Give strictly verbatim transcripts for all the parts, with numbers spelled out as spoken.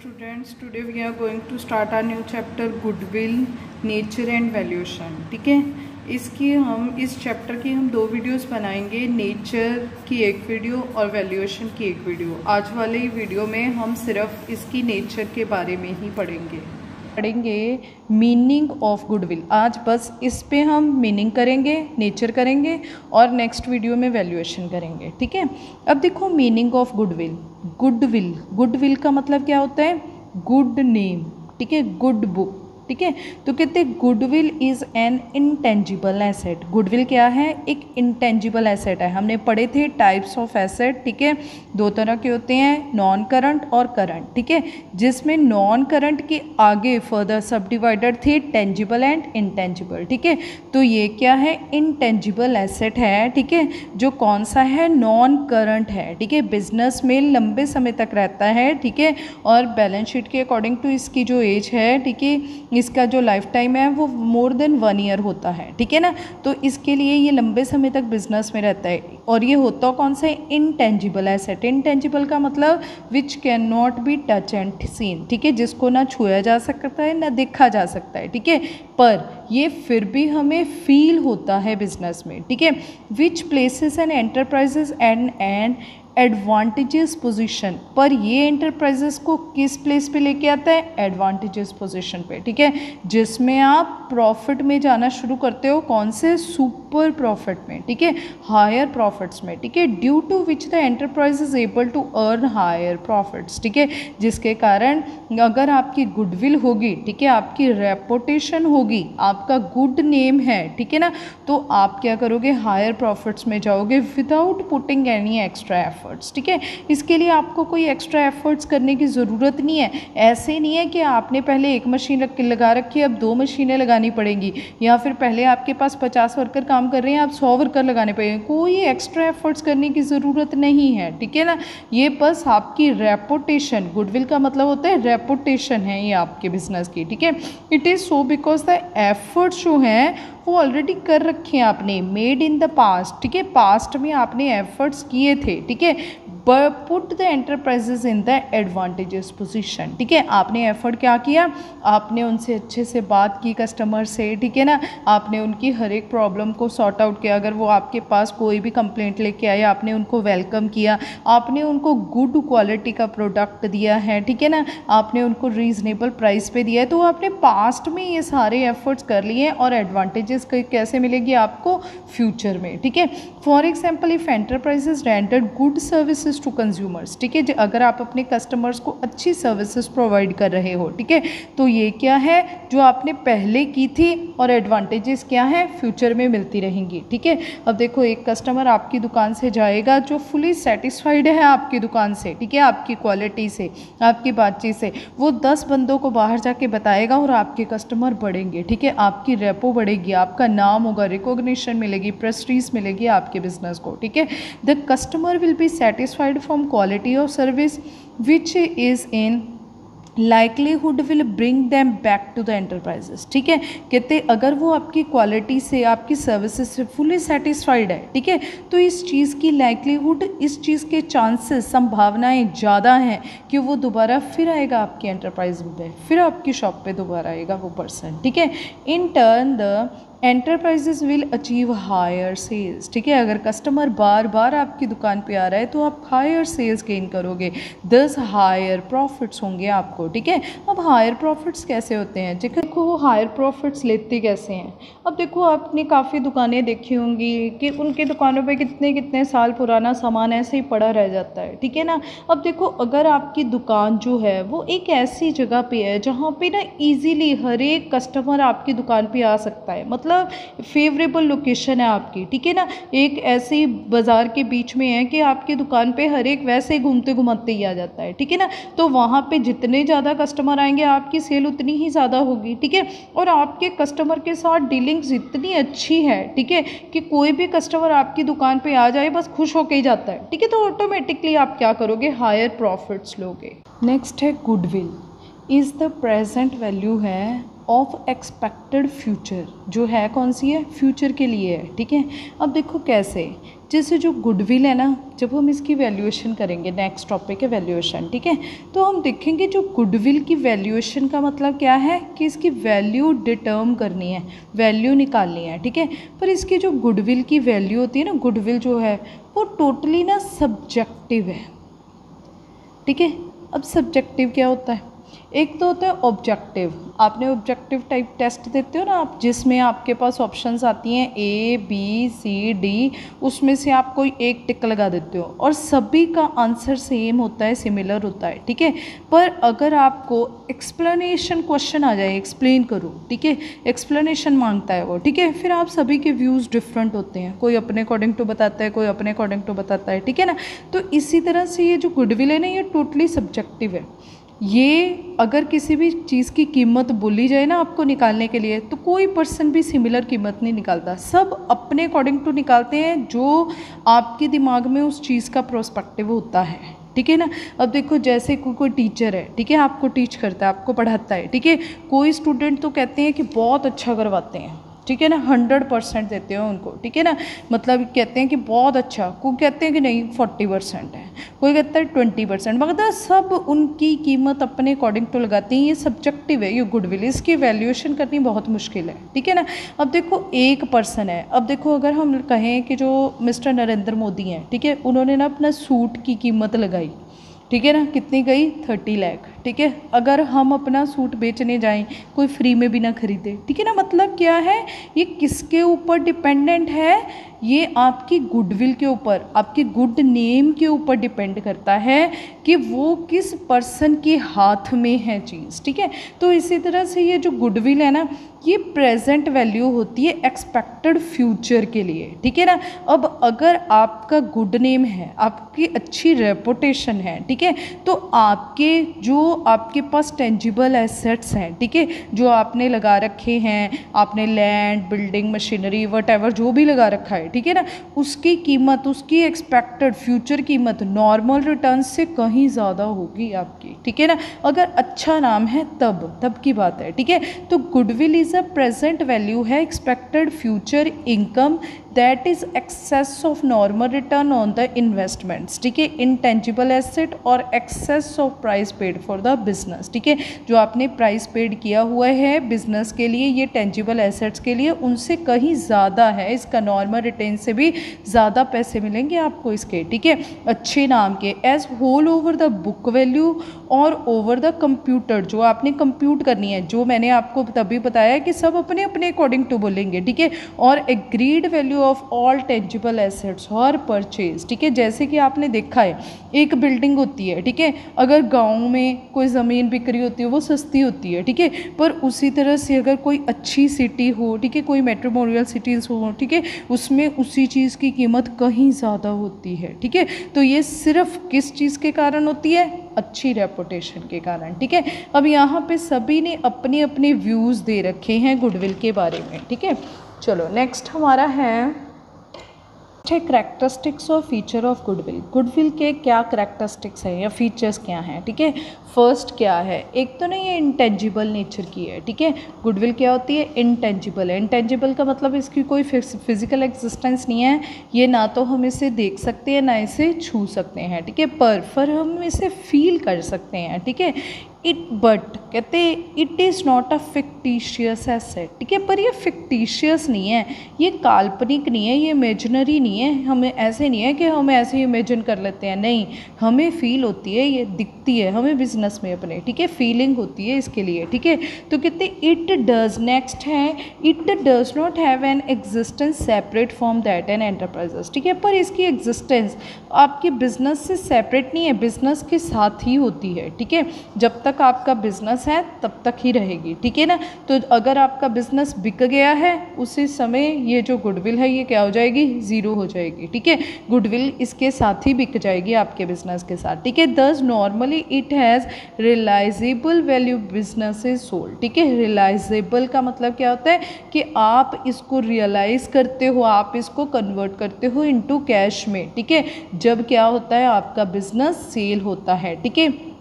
students, today we are going to start our new chapter goodwill, nature and valuation. ठीक है, इसकी हम इस चैप्टर की हम दो वीडियोस बनाएंगे, नेचर की एक वीडियो और वैल्यूएशन की एक वीडियो। आज वाले ही वीडियो में हम सिर्फ इसकी नेचर के बारे में ही पढ़ेंगे पढ़ेंगे मीनिंग ऑफ गुडविल। आज बस इस पे हम मीनिंग करेंगे, नेचर करेंगे और नेक्स्ट वीडियो में वैल्यूएशन करेंगे। ठीक है, अब देखो meaning of goodwill. Goodwill goodwill का मतलब क्या होता है? Good name. ठीक है, गुड बुक। ठीक है, तो कहते हैं goodwill is an intangible asset. Goodwill क्या है? एक इंटेंजिबल एसेट है। हमने पढ़े थे टाइप्स ऑफ एसेट। ठीक है, दो तरह के होते हैं, नॉन करंट और करंट। ठीक है, जिसमें नॉन करंट के आगे फर्दर सब डिवाइडेड थे टेंजिबल एंड इंटेंजिबल। ठीक है, तो ये क्या है? इंटेंजिबल एसेट है। ठीक है, जो कौन सा है? नॉन करंट है। ठीक है, बिजनेस में लंबे समय तक रहता है। ठीक है, और बैलेंस शीट के अकॉर्डिंग टू इसकी जो एज है, ठीक है, इसका जो लाइफ टाइम है वो मोर देन वन ईयर होता है। ठीक है ना, तो इसके लिए ये लंबे समय तक बिजनेस में रहता है। और ये होता कौन सा है? Intangible asset. इंटेंजिबल का मतलब which can not be touch and seen. ठीक है, जिसको ना छुआ जा सकता है ना देखा जा सकता है। ठीक है, पर ये फिर भी हमें फील होता है बिजनेस में। ठीक है, which places and enterprises and and advantages position. पर ये एंटरप्राइजेस को किस प्लेस पे लेके आता है? एडवांटेजेस पोजीशन पे। ठीक है, जिसमें आप प्रॉफिट में जाना शुरू करते हो। कौन से? सुपर प्रॉफिट में। ठीक है, हायर प्रॉफिट्स में। ठीक है, due to which the enterprise is able to earn higher profits. ठीक है, जिसके कारण अगर आपकी गुडविल होगी, ठीक है, आपकी रेपुटेशन होगी, आपका गुड नेम है, ठीक है ना, तो आप क्या करोगे? हायर प्रॉफिट्स में जाओगे without putting any extra efforts. ठीक है, इसके लिए आपको कोई एक्स्ट्रा एफर्ट्स करने की ज़रूरत नहीं है। ऐसे नहीं है कि आपने पहले एक मशीन लगा रखी है, अब दो मशीनें लगानी पड़ेंगी, या फिर पहले आपके पास पचास वर्कर काम कर रहे हैं, आप सौ वर्कर लगाने पड़ेंगे। कोई एक्स्ट्रा एफर्ट्स करने की ज़रूरत नहीं है। ठीक है ना, ये बस आपकी रेपुटेशन, गुडविल का मतलब होता है रेपुटेशन है ये आपके बिजनेस की। ठीक है, it is so because the efforts जो हैं वो ऑलरेडी कर रखे हैं आपने, मेड इन द पास्ट। ठीक है, पास्ट में आपने एफर्ट्स किए थे। ठीक है, put the enterprises in the advantages position. ठीक है, आपने एफर्ट क्या किया? आपने उनसे अच्छे से बात की, कस्टमर से। ठीक है ना, आपने उनकी हर एक प्रॉब्लम को सॉर्ट आउट किया। अगर वो आपके पास कोई भी कंप्लेंट लेके आए, आपने उनको वेलकम किया, आपने उनको गुड क्वालिटी का प्रोडक्ट दिया है। ठीक है ना, आपने उनको रीजनेबल प्राइस पे दिया है। तो आपने पास्ट में ये सारे एफर्ट्स कर लिए हैं और एडवांटेजेस कैसे मिलेगी आपको? फ्यूचर में। ठीक है, for example if enterprises rendered good services to consumers. ठीक है, अगर आप अपने कस्टमर्स को अच्छी सर्विसेज प्रोवाइड कर रहे हो, ठीक है, तो ये क्या है? जो आपने पहले की थी, और एडवांटेजेस क्या है? फ्यूचर में मिलती रहेंगी। ठीक है, अब देखो एक कस्टमर आपकी दुकान से जाएगा जो फुली सेटिस्फाइड है आपकी दुकान से, ठीक है, आपकी क्वालिटी से, आपकी बातचीत से, वो दस बंदों को बाहर जाके बताएगा और आपके कस्टमर बढ़ेंगे। ठीक है, आपकी रेपो बढ़ेगी, आपका नाम होगा, रिकॉग्निशन मिलेगी, प्रेस्टीज मिलेगी आपके बिजनेस को। ठीक है, the customer will be satisfied from quality of service which is in likelihood will bring them back to the enterprises। ठीक है, कहते अगर वो आपकी क्वालिटी से, आपकी सर्विसेज से फुली सेटिस्फाइड है, ठीक है, तो इस चीज़ की लाइकलीहुड, इस चीज़ के चांसेस, संभावनाएं ज़्यादा हैं कि वो दोबारा फिर आएगा आपकी एंटरप्राइज में, फिर आपकी शॉप पे दोबारा आएगा वो पर्सन। ठीक है, in turn the enterprises will achieve higher sales. ठीक है, अगर कस्टमर बार बार आपकी दुकान पे आ रहा है तो आप हायर सेल्स गेन करोगे, दस हायर प्रॉफिट्स होंगे आपको। ठीक है, अब हायर प्रॉफिट्स कैसे होते हैं? ठीक है, देखो वो हायर प्रॉफिट्स लेते कैसे हैं? अब देखो आपने काफ़ी दुकानें देखी होंगी कि उनकी दुकानों पे कितने कितने साल पुराना सामान ऐसे ही पड़ा रह जाता है। ठीक है ना, अब देखो अगर आपकी दुकान जो है वो एक ऐसी जगह पे है जहाँ पे ना ईजीली हर एक कस्टमर आपकी दुकान पे आ सकता है, मतलब फेवरेबल लोकेशन है आपकी। ठीक है ना, एक ऐसी बाज़ार के बीच में है कि आपकी दुकान पे हर एक वैसे घूमते घुमाते ही आ जाता है। ठीक है ना, तो वहाँ पे जितने ज़्यादा कस्टमर आएंगे आपकी सेल उतनी ही ज़्यादा होगी। ठीक है, और आपके कस्टमर के साथ डीलिंग्स इतनी अच्छी है, ठीक है, कि कोई भी कस्टमर आपकी दुकान पे आ जाए बस खुश होके ही जाता है। ठीक है, तो ऑटोमेटिकली आप क्या करोगे? हायर प्रॉफिट्स लोगे। नेक्स्ट है goodwill. Is the present value है ऑफ एक्सपेक्टेड फ्यूचर। जो है कौन सी है? फ्यूचर के लिए है। ठीक है, अब देखो कैसे, जैसे जो गुडविल है ना, जब हम इसकी वैल्यूएशन करेंगे, नेक्स्ट टॉपिक है वैल्यूएशन, ठीक है, तो हम देखेंगे जो गुडविल की वैल्यूएशन का मतलब क्या है कि इसकी वैल्यू डिटर्म करनी है, वैल्यू निकालनी है, ठीक है। पर इसकी जो गुडविल की वैल्यू होती है ना, गुडविल जो है वो टोटली ना सब्जेक्टिव है, ठीक है। अब सब्जेक्टिव क्या होता है, एक तो होता है ऑब्जेक्टिव। आपने ऑब्जेक्टिव टाइप टेस्ट देते हो ना आप, जिसमें आपके पास ऑप्शंस आती हैं ए बी सी डी, उसमें से आप कोई एक टिक लगा देते हो और सभी का आंसर सेम होता है, सिमिलर होता है, ठीक है। पर अगर आपको एक्सप्लेनेशन क्वेश्चन आ जाए, एक्सप्लेन करो, ठीक है, एक्सप्लेनेशन मांगता है वो, ठीक है, फिर आप सभी के व्यूज़ डिफरेंट होते हैं, कोई अपने अकॉर्डिंग टू बताता है, कोई अपने अकॉर्डिंग टू बताता है, ठीक है ना। तो इसी तरह से ये जो गुडविल है ना, ये टोटली सब्जेक्टिव है। ये अगर किसी भी चीज़ की कीमत बोली जाए ना आपको निकालने के लिए, तो कोई पर्सन भी सिमिलर कीमत नहीं निकालता, सब अपने अकॉर्डिंग टू निकालते हैं जो आपके दिमाग में उस चीज़ का प्रोस्पेक्टिव होता है, ठीक है ना। अब देखो जैसे कोई कोई टीचर है, ठीक है, आपको टीच करता है, आपको पढ़ाता है, ठीक है, कोई स्टूडेंट तो कहते हैं कि बहुत अच्छा करवाते हैं, ठीक है ना, हंड्रेड परसेंट देते हो उनको, ठीक है ना, मतलब कहते हैं कि बहुत अच्छा, कोई कहते हैं कि नहीं फोर्टी परसेंट है, कोई कहता है ट्वेंटी परसेंट, मगर सब उनकी कीमत अपने अकॉर्डिंग टू लगाते हैं। ये सब्जेक्टिव है, ये गुडविल, इसकी वैल्यूएशन करनी बहुत मुश्किल है, ठीक है ना। अब देखो एक पर्सन है, अब देखो अगर हम कहें कि जो मिस्टर नरेंद्र मोदी हैं, ठीक है, उन्होंने ना अपना सूट की कीमत लगाई, ठीक है ना, कितनी गई, थर्टी लाख, ठीक है। अगर हम अपना सूट बेचने जाएं, कोई फ्री में भी ना खरीदे, ठीक है ना, मतलब क्या है, ये किसके ऊपर डिपेंडेंट है, ये आपकी गुडविल के ऊपर, आपके गुड नेम के ऊपर डिपेंड करता है कि वो किस पर्सन के हाथ में है चीज़, ठीक है। तो इसी तरह से ये जो गुडविल है ना, ये प्रेजेंट वैल्यू होती है एक्सपेक्टेड फ्यूचर के लिए, ठीक है ना। अब अगर आपका गुड नेम है, आपकी अच्छी रेपुटेशन है, ठीक है, तो आपके जो आपके पास टेंजिबल एसेट्स हैं, ठीक है, जो आपने लगा रखे हैं, आपने लैंड, बिल्डिंग, मशीनरी, वट जो भी लगा रखा है, ठीक है ना, उसकी कीमत, उसकी एक्सपेक्टेड फ्यूचर कीमत नॉर्मल रिटर्न से कहीं ज़्यादा होगी आपकी, ठीक है ना। अगर अच्छा नाम है तब तब की बात है, ठीक है। तो goodwill is a present value है expected future income that is excess of normal return on the investments, ठीक है, इनटेंजिबल एसेट और excess of price paid for the business, ठीक है, जो आपने प्राइस पेड किया हुआ है बिजनेस के लिए, ये टेंजिबल एसेट्स के लिए, उनसे कहीं ज़्यादा है, इसका नॉर्मल रिटर्न से भी ज़्यादा पैसे मिलेंगे आपको इसके, ठीक है, अच्छे नाम के। As whole over the book value और ओवर द कंप्यूटर, जो आपने कंप्यूट करनी है, जो मैंने आपको तभी बताया कि सब अपने अपने अकॉर्डिंग टू बोलेंगे, ठीक है, और agreed value of all tangible assets और परचेज, ठीक है। जैसे कि आपने देखा है एक बिल्डिंग होती है, ठीक है, अगर गांव में कोई ज़मीन बिक रही होती है वो सस्ती होती है, ठीक है, पर उसी तरह से अगर कोई अच्छी सिटी हो, ठीक है, कोई मेट्रोपोलिटन सिटीज़ हो, ठीक है, उसमें उसी चीज़ की कीमत कहीं ज़्यादा होती है, ठीक है। तो ये सिर्फ किस चीज़ के कारण होती है, अच्छी रेपुटेशन के कारण, ठीक है। अब यहाँ पे सभी ने अपने अपने व्यूज़ दे रखे हैं गुडविल के बारे में, ठीक है। चलो नेक्स्ट हमारा है करैक्टरिस्टिक्स और फीचर ऑफ गुडविल। गुडविल के क्या करैक्टरिस्टिक्स हैं या फीचर्स क्या हैं, ठीक है। फर्स्ट क्या है, एक तो नहीं, ये इंटेंजिबल नेचर की है, ठीक है। गुडविल क्या होती है, इंटेंजिबल है। इंटेंजिबल का मतलब इसकी कोई फिजिकल एग्जिस्टेंस नहीं है, ये ना तो हम इसे देख सकते हैं ना इसे छू सकते हैं, ठीक है, पर पर हम इसे फील कर सकते हैं, ठीक है। इट बट कहते it is not a fictitious asset, ठीक है, पर ये फिक्टिशियस नहीं है, ये काल्पनिक नहीं है, ये इमेजिनरी नहीं है, हमें ऐसे नहीं है कि हम ऐसे ही इमेजिन कर लेते हैं, नहीं, हमें फील होती है, ये दिखती है हमें बिजनेस में अपने, ठीक है, फीलिंग होती है इसके लिए, ठीक है। तो कहते इट डज, नेक्स्ट है, it does not have an existence separate from that an enterprises, ठीक है, पर इसकी एग्जिस्टेंस आपके बिजनेस से सेपरेट नहीं है, बिजनेस के साथ ही होती है, ठीक है। जब तक आपका बिजनेस है तब तक ही रहेगी, ठीक है ना। तो अगर आपका बिजनेस बिक गया है उसी समय ये जो गुडविल है ये क्या हो जाएगी, ज़ीरो हो जाएगी, ठीक है। गुडविल इसके साथ ही बिक जाएगी आपके बिजनेस के साथ, ठीक है। Thus normally it has realisable value business is sold, ठीक है। रियलाइजेबल का मतलब क्या होता है कि आप इसको रियलाइज़ करते हो, आप इसको कन्वर्ट करते हो इनटू कैश में, ठीक है, जब क्या होता है आपका बिजनेस सेल होता है, ठीक है।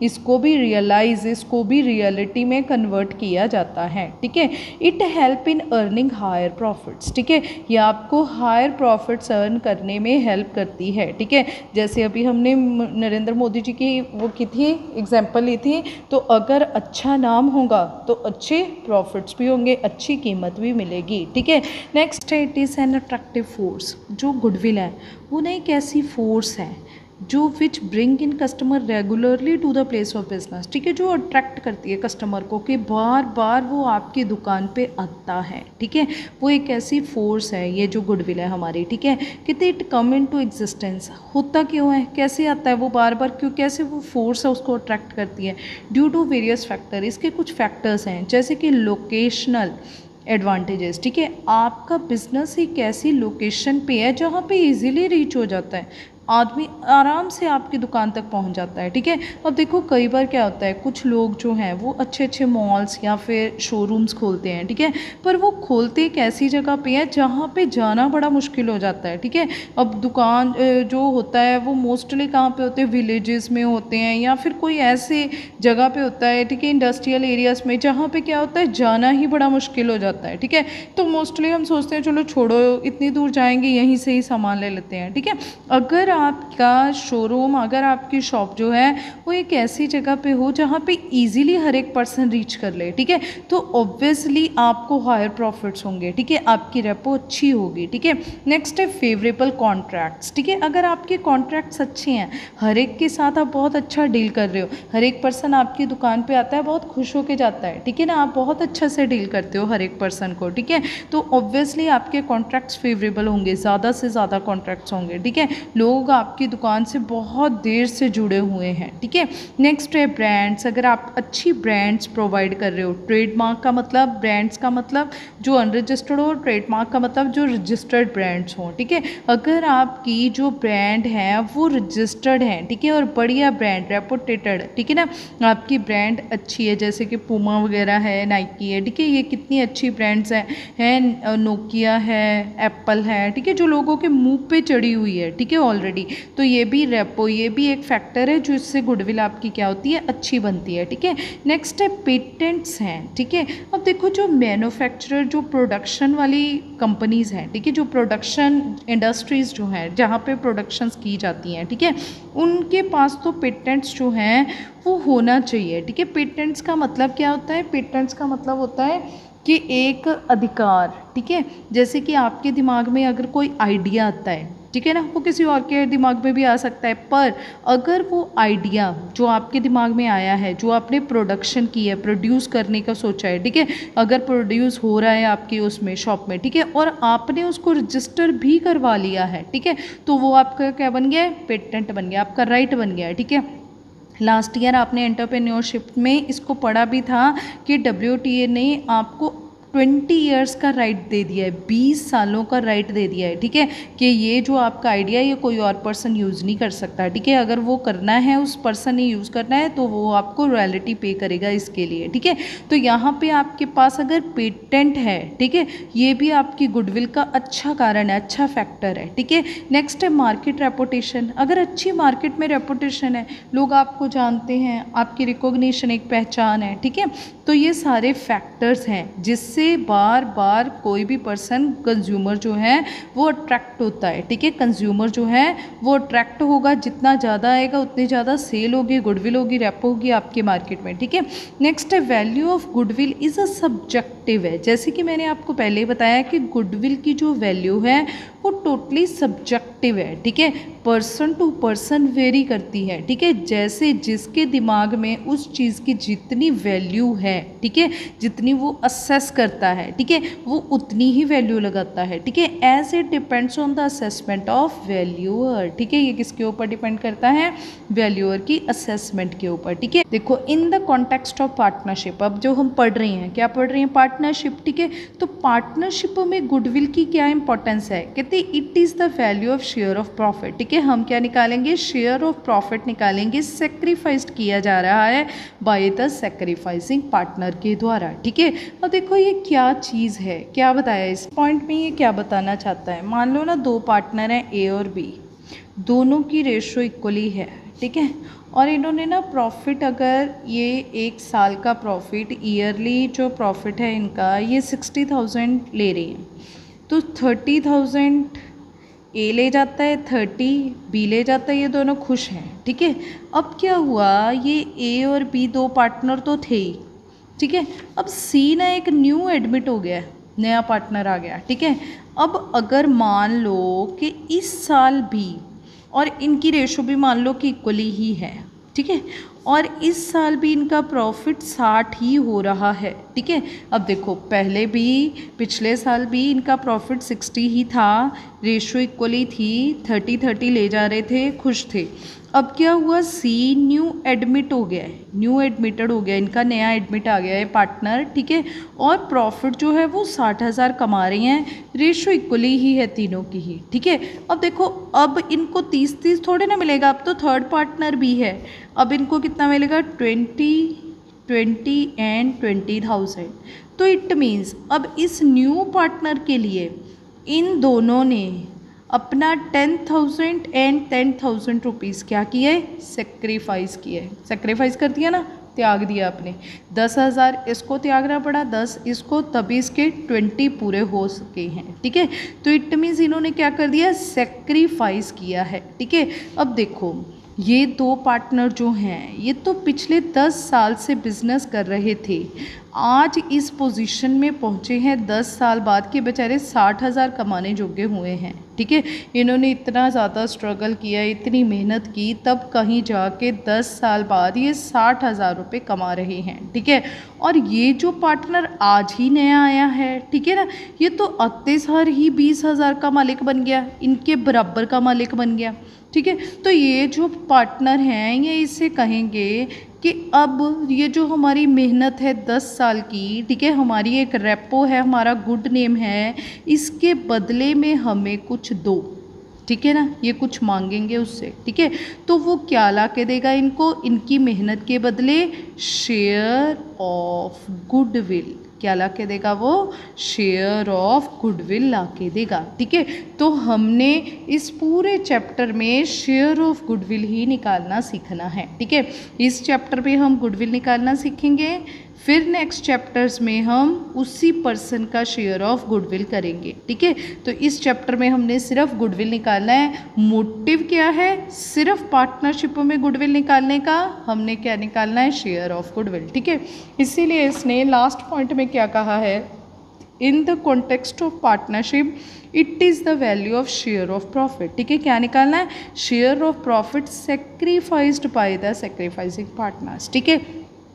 इसको भी रियलाइज, इसको भी रियलिटी में कन्वर्ट किया जाता है, ठीक है। It help in earning higher profits, ठीक है, ये आपको हायर प्रॉफिट्स अर्न करने में हेल्प करती है, ठीक है। जैसे अभी हमने नरेंद्र मोदी जी की वो की थी एग्जाम्पल ली थी, तो अगर अच्छा नाम होगा तो अच्छे प्रॉफिट्स भी होंगे, अच्छी कीमत भी मिलेगी, ठीक है। नेक्स्ट है it is an attractive force. जो गुडविल है वो ना एक ऐसी फोर्स है जो which bring in customer regularly to the place of business, ठीक है, जो अट्रैक्ट करती है कस्टमर को कि बार बार वो आपकी दुकान पे आता है, ठीक है। वो एक ऐसी फोर्स है ये जो गुडविल है हमारी, ठीक है। कहते it come into existence, होता क्यों है, कैसे आता है वो बार बार, क्यों, कैसे वो फोर्स है उसको अट्रैक्ट करती है, ड्यू टू वेरियस फैक्टर। इसके कुछ फैक्टर्स हैं जैसे कि लोकेशनल एडवांटेजेस, ठीक है, आपका बिजनेस एक ऐसी लोकेशन पे है जहाँ पे इजीली रीच हो जाता है, आदमी आराम से आपकी दुकान तक पहुंच जाता है, ठीक है। अब देखो कई बार क्या होता है, कुछ लोग जो हैं वो अच्छे अच्छे मॉल्स या फिर शोरूम्स खोलते हैं, ठीक है, पर वो खोलते एक ऐसी जगह पे है जहाँ पे जाना बड़ा मुश्किल हो जाता है, ठीक है। अब दुकान जो होता है वो मोस्टली कहाँ पे होते हैं, विलेजेस में होते हैं या फिर कोई ऐसे जगह पे होता है, ठीक है, इंडस्ट्रियल एरियाज़ में, जहाँ पे क्या होता है जाना ही बड़ा मुश्किल हो जाता है, ठीक है। तो मोस्टली हम सोचते हैं चलो छोड़ो इतनी दूर जाएंगे, यहीं से ही सामान ले लेते हैं, ठीक है। अगर आपका शोरूम, अगर आपकी शॉप जो है वो एक ऐसी जगह पे हो जहाँ पे इजीली हर एक पर्सन रीच कर ले, ठीक है, तो ऑब्वियसली आपको हायर प्रॉफिट्स होंगे, ठीक है, आपकी रेपो अच्छी होगी, ठीक है। नेक्स्ट है फेवरेबल कॉन्ट्रैक्ट्स, ठीक है, अगर आपके कॉन्ट्रैक्ट्स अच्छे हैं, हर एक के साथ आप बहुत अच्छा डील कर रहे हो, हर एक पर्सन आपकी दुकान पे आता है बहुत खुश होके जाता है, ठीक है ना, आप बहुत अच्छा से डील करते हो हर एक पर्सन को, ठीक है, तो ऑब्वियसली आपके कॉन्ट्रैक्ट्स फेवरेबल होंगे, ज़्यादा से ज़्यादा कॉन्ट्रैक्ट्स होंगे, ठीक है, लोग आपकी दुकान से बहुत देर से जुड़े हुए हैं, ठीक है। नेक्स्ट है ब्रांड्स, अगर आप अच्छी ब्रांड्स प्रोवाइड कर रहे हो, ट्रेडमार्क का मतलब, ब्रांड्स का मतलब जो अनरजिस्टर्ड हो, ट्रेडमार्क का मतलब जो रजिस्टर्ड ब्रांड्स हों, ठीक है। अगर आपकी जो ब्रांड है वो रजिस्टर्ड है, ठीक है, और बढ़िया ब्रांड, रेपुटेटेड, ठीक है ना, आपकी ब्रांड अच्छी है, जैसे कि पूमा वगैरह है, नाइकी है, ठीक है, ये कितनी अच्छी ब्रांड्स हैं, है नोकिया है, एप्पल है, ठीक है, जो लोगों के मुंह पे चढ़ी हुई है, ठीक है, ऑलरेडी, तो ये भी रेपो, ये भी एक फैक्टर है जो इससे गुडविल आपकी क्या होती है, अच्छी बनती है, ठीक है। नेक्स्ट है पेटेंट्स हैं, ठीक है। अब देखो जो मैन्युफैक्चरर, जो प्रोडक्शन वाली कंपनीज हैं, ठीक है, जो प्रोडक्शन इंडस्ट्रीज जो हैं जहाँ पे प्रोडक्शंस की जाती हैं, ठीक है, उनके पास तो पेटेंट्स जो हैं वो होना चाहिए, ठीक है। पेटेंट्स का मतलब क्या होता है, पेटेंट्स का मतलब होता है कि एक अधिकार, ठीक है, जैसे कि आपके दिमाग में अगर कोई आइडिया आता है, ठीक है ना, वो किसी और के दिमाग में भी आ सकता है, पर अगर वो आइडिया जो आपके दिमाग में आया है, जो आपने प्रोडक्शन की है, प्रोड्यूस करने का सोचा है, ठीक है, अगर प्रोड्यूस हो रहा है आपकी उसमें शॉप में, ठीक है, और आपने उसको रजिस्टर भी करवा लिया है, ठीक है, तो वो आपका क्या बन गया है, पेटेंट बन गया, आपका राइट बन गया है, ठीक है। लास्ट ईयर आपने एंटरप्रेन्योरशिप में इसको पढ़ा भी था कि डब्ल्यू टी ए ने आपको ट्वेंटी ईयर्स का राइट दे दिया है, बीस सालों का राइट दे दिया है, ठीक है, कि ये जो आपका आइडिया है ये कोई और पर्सन यूज़ नहीं कर सकता, ठीक है, अगर वो करना है, उस पर्सन ने यूज़ करना है तो वो आपको रॉयल्टी पे करेगा इसके लिए, ठीक है। तो यहाँ पे आपके पास अगर पेटेंट है, ठीक है, ये भी आपकी गुडविल का अच्छा कारण है, अच्छा फैक्टर है, ठीक है। नेक्स्ट है मार्केट रेपुटेशन, अगर अच्छी मार्केट में रेपुटेशन है, लोग आपको जानते हैं, आपकी रिकॉग्निशन, एक पहचान है, ठीक है, तो ये सारे फैक्टर्स हैं जिससे बार बार कोई भी पर्सन, कंज्यूमर जो है वो अट्रैक्ट होता है, ठीक है, कंज्यूमर जो है वो अट्रैक्ट होगा, जितना ज़्यादा आएगा उतनी ज़्यादा सेल होगी, गुडविल होगी, रेपो होगी आपके मार्केट में, ठीक है। नेक्स्ट है value of goodwill is a subjective है, जैसे कि मैंने आपको पहले ही बताया कि गुडविल की जो वैल्यू है वो टोटली सब्जेक्टिव है, ठीक है, पर्सन टू पर्सन वेरी करती है, ठीक है, जैसे जिसके दिमाग में उस चीज़ की जितनी वैल्यू है, ठीक है, जितनी वो असेस करता है, ठीक है, वो उतनी ही वैल्यू लगाता है, ठीक है, as it depends on the assessment of valuer, ठीक है, ये किसके ऊपर डिपेंड करता है, वैल्यूअर की असेसमेंट के ऊपर, ठीक है। देखो in the context of partnership, अब जो हम पढ़ रहे हैं, क्या पढ़ रहे हैं, पार्टनरशिप, ठीक है, तो पार्टनरशिप में गुडविल की क्या इंपॉर्टेंस है, कहते it is the value of share of profit, ठीक है, हम क्या निकालेंगे, शेयर ऑफ प्रॉफिट निकालेंगे, सेक्रीफाइस किया जा रहा है बाय द सेक्रीफाइसिंग पार्टनर के द्वारा, ठीक है। और देखो ये क्या चीज़ है, क्या बताया इस पॉइंट में, ये क्या बताना चाहता है, मान लो ना दो पार्टनर हैं ए और बी, दोनों की रेशो इक्वली है, ठीक है। और इन्होंने ना प्रॉफिट, अगर ये एक साल का प्रॉफिट, ईयरली जो प्रॉफिट है इनका ये सिक्सटी थाउजेंड ले रही है, तो थर्टी थाउजेंड ए ले जाता है, थर्टी बी ले जाता है, ये दोनों खुश हैं, ठीक है। अब क्या हुआ, ये ए और बी दो पार्टनर तो थे ही, ठीक है। अब सी ना एक न्यू एडमिट हो गया, नया पार्टनर आ गया, ठीक है। अब अगर मान लो कि इस साल बी और इनकी रेशो भी मान लो कि इक्वली ही है, ठीक है, और इस साल भी इनका प्रॉफिट साठ ही हो रहा है, ठीक है। अब देखो पहले भी, पिछले साल भी इनका प्रॉफिट सिक्सटी ही था, रेशो इक्वली थी, थर्टी थर्टी ले जा रहे थे, खुश थे। अब क्या हुआ, सी न्यू एडमिट हो गया है, न्यू एडमिटेड हो गया, इनका नया एडमिट आ गया है पार्टनर, ठीक है। और प्रॉफिट जो है वो साठ हज़ार कमा रही हैं, रेशो इक्वली ही है तीनों की ही, ठीक है। अब देखो, अब इनको तीस तीस थोड़े ना मिलेगा, अब तो थर्ड पार्टनर भी है, अब इनको कितना मिलेगा, twenty twenty and twenty thousand. तो इट मीन्स अब इस न्यू पार्टनर के लिए इन दोनों ने अपना ten thousand and ten thousand rupees क्या किया है, सेक्रीफाइस किया है, सेक्रीफाइस कर दिया ना, त्याग दिया आपने। दस हज़ार इसको त्यागना पड़ा, दस इसको, तभी इसके ट्वेंटी पूरे हो सके हैं, ठीक है। तो इट मीन्स इन्होंने क्या कर दिया, सेक्रीफाइस किया है, ठीक है। अब देखो ये दो पार्टनर जो हैं ये तो पिछले दस साल से बिजनेस कर रहे थे, आज इस पोजीशन में पहुँचे हैं दस साल बाद के बेचारे साठ हज़ार कमाने योग्य हुए हैं, ठीक है। इन्होंने इतना ज़्यादा स्ट्रगल किया, इतनी मेहनत की, तब कहीं जाके दस साल बाद ये साठ हज़ार रुपये कमा रहे हैं, ठीक है। और ये जो पार्टनर आज ही नया आया है, ठीक है ना, ये तो अगले साल ही बीस हज़ार का मालिक बन गया, इनके बराबर का मालिक बन गया, ठीक है। तो ये जो पार्टनर हैं ये इसे कहेंगे कि अब ये जो हमारी मेहनत है दस साल की, ठीक है, हमारी एक रेपो है, हमारा गुड नेम है, इसके बदले में हमें कुछ दो, ठीक है ना, ये कुछ मांगेंगे उससे, ठीक है। तो वो क्या ला के देगा इनको, इनकी मेहनत के बदले शेयर ऑफ गुडविल, क्या ला के देगा वो, शेयर ऑफ गुडविल ला के देगा, ठीक है। तो हमने इस पूरे चैप्टर में शेयर ऑफ गुडविल ही निकालना सीखना है, ठीक है। इस चैप्टर में हम गुडविल निकालना सीखेंगे, फिर नेक्स्ट चैप्टर्स में हम उसी पर्सन का शेयर ऑफ गुडविल करेंगे, ठीक है। तो इस चैप्टर में हमने सिर्फ गुडविल निकालना है। मोटिव क्या है, सिर्फ पार्टनरशिपों में गुडविल निकालने का, हमने क्या निकालना है, शेयर ऑफ गुडविल, ठीक है। इसीलिए इसने लास्ट पॉइंट में क्या कहा है, in the context of partnership it is the value of share of profit, ठीक है। क्या निकालना है, share of profit sacrificed by the sacrificing partners, ठीक है।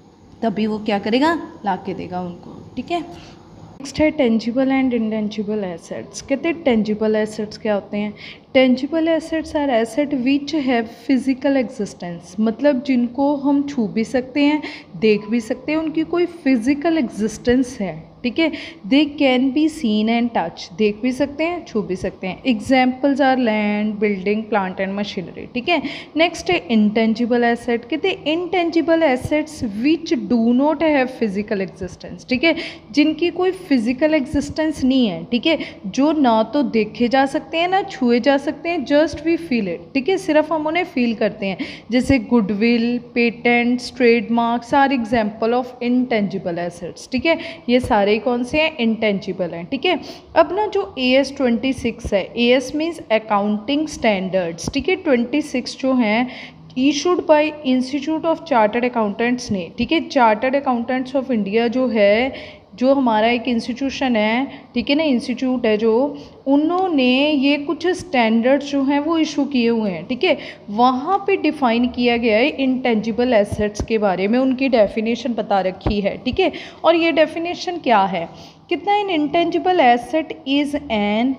तभी वो क्या करेगा, ला के देगा उनको, ठीक है। नेक्स्ट है टेंजिबल एंड इंटेंजिबल एसेट्स। कहते हैं टेंजिबल एसेट्स क्या होते हैं, tangible assets are asset which have physical existence, मतलब जिनको हम छू भी सकते हैं, देख भी सकते हैं, उनकी कोई फिजिकल एग्जिस्टेंस है, ठीक है। They can be seen and touch, देख भी सकते हैं, छू भी सकते हैं। Examples are land, building, plant and machinery, ठीक है। नेक्स्ट है इंटेंजिबल एसेट। कहते हैं intangible assets which do not have physical existence, ठीक है, जिनकी कोई फिजिकल एग्जिस्टेंस नहीं है, ठीक है, जो ना तो देखे जा सकते हैं ना छुए जा सकते हैं, जस्ट वी फील इट, ठीक है, सिर्फ हम उन्हें फील करते हैं। जैसे goodwill, patents, trademarks are example of intangible assets, ठीक है। ये सारे कौन से हैं, इंटेंजिबल हैं, ठीक है। अब ना जो ए एस ट्वेंटी सिक्स है, A S means accounting standards, ठीक है, ट्वेंटी सिक्स जो हैं issued by institute of chartered accountants ने, ठीक है। चार्टर्ड अकाउंटेंट्स ऑफ इंडिया जो है, जो हमारा एक इंस्टीट्यूशन है, ठीक है ना, इंस्टीट्यूट है जो, उन्होंने ये कुछ स्टैंडर्ड्स जो हैं वो इशू किए हुए हैं, ठीक है। वहाँ पे डिफ़ाइन किया गया है इंटेंजिबल एसेट्स के बारे में, उनकी डेफिनेशन बता रखी है, ठीक है। और ये डेफिनेशन क्या है, कितना, an intangible asset is an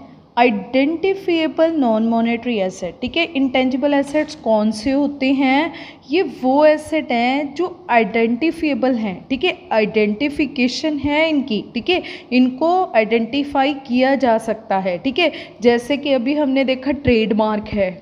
identifiable non monetary asset, ठीक है। इंटेंजिबल एसेट्स कौन से होते हैं, ये वो एसेट हैं जो आइडेंटिफिएबल हैं, ठीक है, आइडेंटिफिकेशन है इनकी, ठीक है, इनको आइडेंटिफाई किया जा सकता है, ठीक है। जैसे कि अभी हमने देखा ट्रेडमार्क है,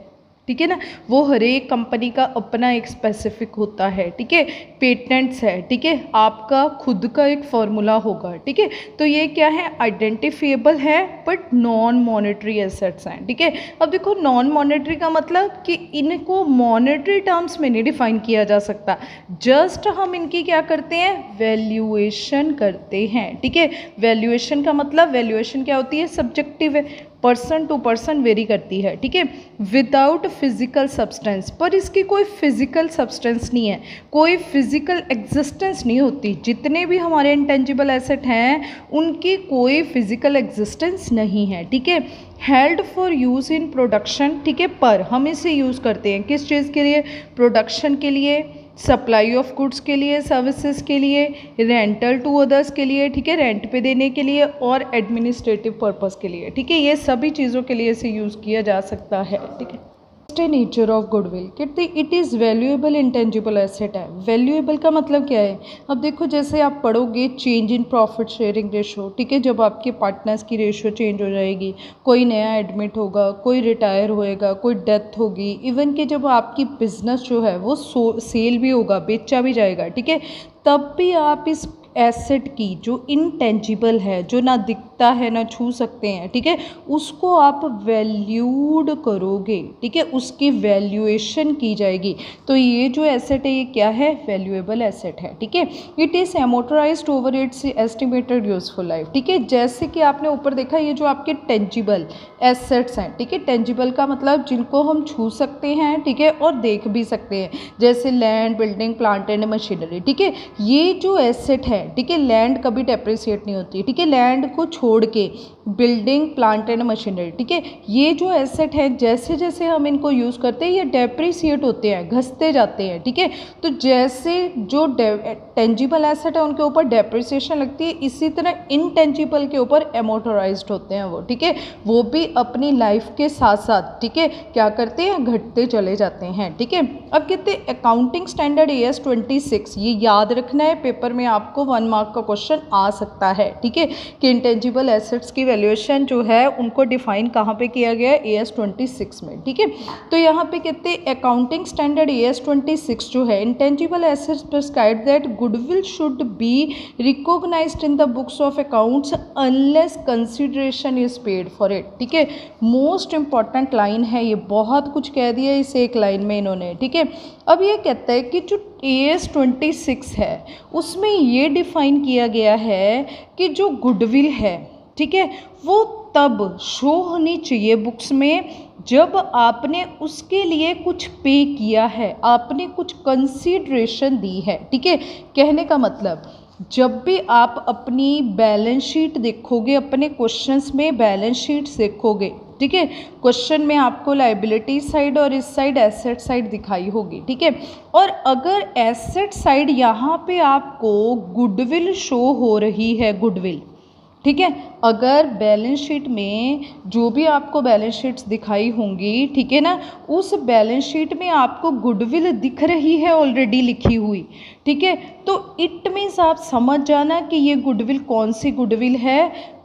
ठीक है ना। वो हर एक कंपनी का अपना एक स्पेसिफिक होता है, ठीक है। पेटेंट्स है, ठीक है, आपका खुद का एक फॉर्मूला होगा, ठीक है। तो ये क्या है, आइडेंटिफिएबल है बट नॉन मॉनेटरी एसेट्स हैं, ठीक है। अब देखो नॉन मॉनेटरी का मतलब कि इनको मॉनेटरी टर्म्स में नहीं डिफाइन किया जा सकता, जस्ट हम इनकी क्या करते हैं, वैल्यूएशन करते हैं, ठीक है। वैल्यूएशन का मतलब, वैल्यूएशन क्या होती है, सब्जेक्टिव है, पर्सन टू पर्सन वेरी करती है, ठीक है। विदाउट फिजिकल सब्सटेंस, पर इसकी कोई फिजिकल सब्सटेंस नहीं है, कोई फिजिकल एग्जिस्टेंस नहीं होती। जितने भी हमारे इंटेंजिबल एसेट हैं उनकी कोई फिजिकल एग्जिस्टेंस नहीं है, ठीक है। Held for use in production, ठीक है, पर हम इसे यूज़ करते हैं किस चीज़ के लिए, प्रोडक्शन के लिए, सप्लाई ऑफ गुड्स के लिए, सर्विसेज के लिए, रेंटल टू अदर्स के लिए, ठीक है, रेंट पे देने के लिए, और एडमिनिस्ट्रेटिव पर्पस के लिए, ठीक है। ये सभी चीज़ों के लिए इसे यूज़ किया जा सकता है, ठीक है। नेचर ऑफ गुडविल कहते it is valuable intangible asset है। वैल्यूएबल का मतलब क्या है, अब देखो जैसे आप पढ़ोगे change in profit sharing ratio, ठीक है, जब आपके पार्टनर्स की रेशो चेंज हो जाएगी, कोई नया एडमिट होगा, कोई रिटायर होएगा, कोई डेथ होगी, इवन कि जब आपकी बिजनेस जो है वो सेल भी होगा, बेचा भी जाएगा, ठीक है, तब भी आप इस एसेट की जो इनटेंजिबल है, जो ना दिखता है ना छू सकते हैं, ठीक है, उसको आप वैल्यूड करोगे, ठीक है, उसकी वैल्यूएशन की जाएगी। तो ये जो एसेट है ये क्या है, वैल्यूएबल एसेट है, ठीक है। It is amortised over its estimated useful life, ठीक है। जैसे कि आपने ऊपर देखा ये जो आपके टेंजिबल एसेट्स हैं, ठीक है, टेंजिबल का मतलब जिनको हम छू सकते हैं, ठीक है, और देख भी सकते हैं, जैसे land, building, plant and machinery, ठीक है। ये जो एसेट है, ठीक है, लैंड कभी डेप्रिसिएट नहीं होती, ठीक है, लैंड को छोड़ के बिल्डिंग, प्लांट एंड मशीनरी, ठीक है, ये जो एसेट है जैसे जैसे हम इनको यूज़ करते हैं ये डेप्रिसिएट होते हैं, घसते जाते हैं, ठीक है। तो जैसे जो टेंजिबल एसेट है उनके ऊपर डेप्रिसिएशन लगती है, इसी तरह इनटेंजिबल के ऊपर एमोटराइज्ड होते हैं वो, ठीक है, वो भी अपनी लाइफ के साथ साथ, ठीक है, क्या करते हैं, घटते चले जाते हैं, ठीक है। अब कहते हैं accounting standard A S twenty six, ये याद रखना है, पेपर में आपको वन मार्क का क्वेश्चन आ सकता है, ठीक है, कि इंटेंजिबल एसेट्स की वैल्यूएशन जो है उनको डिफाइन कहाँ पे किया गया है, ए एस ट्वेंटी सिक्स में, ठीक है। तो यहाँ पे कहते हैं accounting standard A S twenty six जो है, intangible assets prescribe that goodwill should be recognised in the books of accounts unless consideration is paid for it, ठीक है। मोस्ट इंपॉर्टेंट लाइन है ये, बहुत कुछ कह दिया इस एक लाइन में इन्होंने, ठीक है। अब ये कहता है कि जो ए एस ट्वेंटी सिक्स है उसमें ये डिफाइन किया गया है कि जो गुडविल है, ठीक है, वो तब शो होनी चाहिए बुक्स में जब आपने उसके लिए कुछ पे किया है, आपने कुछ कंसीडरेशन दी है, ठीक है। कहने का मतलब जब भी आप अपनी बैलेंस शीट देखोगे, अपने क्वेश्चंस में बैलेंस शीट्स देखोगे, ठीक है, क्वेश्चन में आपको लायबिलिटी साइड और इस साइड एसेट साइड दिखाई होगी, ठीक है। और अगर एसेट साइड यहाँ पे आपको गुडविल शो हो रही है, गुडविल, ठीक है, अगर बैलेंस शीट में जो भी आपको बैलेंस शीट्स दिखाई होंगी, ठीक है ना, उस बैलेंस शीट में आपको गुडविल दिख रही है ऑलरेडी लिखी हुई, ठीक है, तो इट मीन्स आप समझ जाना कि ये गुडविल कौन सी गुडविल है,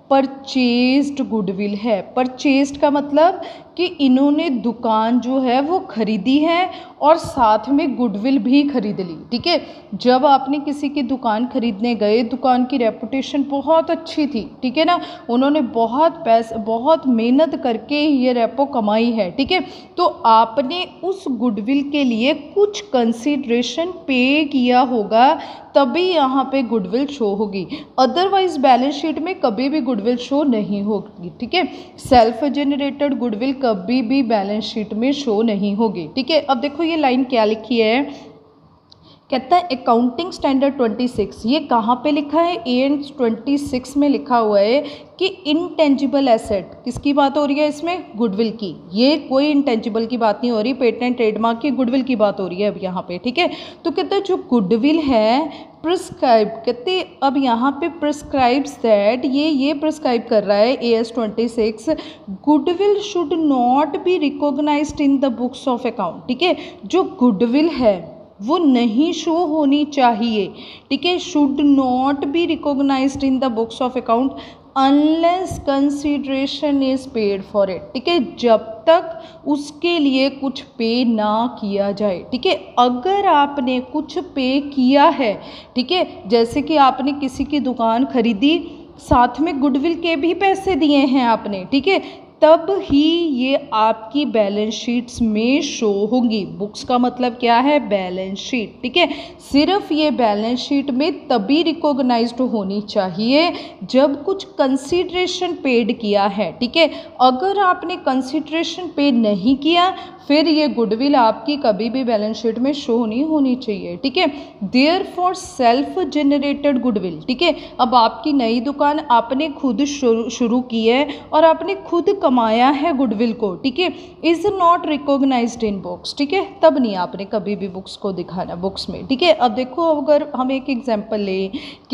परचेज्ड गुडविल है। परचेज्ड का मतलब कि इन्होंने दुकान जो है वो खरीदी है और साथ में गुडविल भी खरीद ली, ठीक है। जब आपने किसी की दुकान खरीदने गए, दुकान की रेपुटेशन बहुत अच्छी थी, ठीक है ना, उन्होंने बहुत पैसे, बहुत मेहनत करके ये रेपो कमाई है, ठीक है, तो आपने उस गुडविल के लिए कुछ कंसीडरेशन पे किया होगा, तभी यहाँ पे गुडविल शो होगी, अदरवाइज बैलेंस शीट में कभी भी गुडविल शो नहीं होगी, ठीक है। सेल्फ जनरेटेड गुडविल कभी भी बैलेंस शीट में शो नहीं होगी, ठीक है। अब देखो ये लाइन क्या लिखी है, कहता है अकाउंटिंग स्टैंडर्ड ट्वेंटी सिक्स, ये कहाँ पे लिखा है, ए एन ट्वेंटी सिक्स में लिखा हुआ है कि इनटेंजिबल एसेट, किसकी बात हो रही है इसमें, गुडविल की, ये कोई इनटेंजिबल की बात नहीं हो रही, पेटेंट ट्रेडमार्क की गुडविल की बात हो रही है अब यहाँ पे, ठीक है। तो कहता है जो गुडविल है प्रिस्क्राइब, कहते अब यहाँ पे प्रिस्क्राइब्स दैट, ये ये प्रिस्क्राइब कर रहा है A S twenty six, goodwill should not be recognised in the books of account, ठीक है, जो गुडविल है वो नहीं शो होनी चाहिए, ठीक है, should not be recognised in the books of account unless consideration is paid for it, ठीक है, जब तक उसके लिए कुछ पे ना किया जाए, ठीक है। अगर आपने कुछ पे किया है, ठीक है, जैसे कि आपने किसी की दुकान खरीदी, साथ में गुडविल के भी पैसे दिए हैं आपने, ठीक है, तब ही ये आपकी बैलेंस शीट्स में शो होंगी। बुक्स का मतलब क्या है? बैलेंस शीट, ठीक है। सिर्फ ये बैलेंस शीट में तभी रिकॉग्नाइज्ड होनी चाहिए जब कुछ कंसीडरेशन पेड किया है, ठीक है। अगर आपने कंसीडरेशन पे नहीं किया फिर ये गुडविल आपकी कभी भी बैलेंस शीट में शो नहीं होनी चाहिए, ठीक है। Therefore self generated goodwill, ठीक है। अब आपकी नई दुकान आपने खुद शुरू की है और आपने खुद कमाया है गुडविल को, ठीक है, is not recognised in books, ठीक है। तब नहीं आपने कभी भी बुक्स को दिखाना बुक्स में, ठीक है। अब देखो, अगर हम एक एग्जांपल लें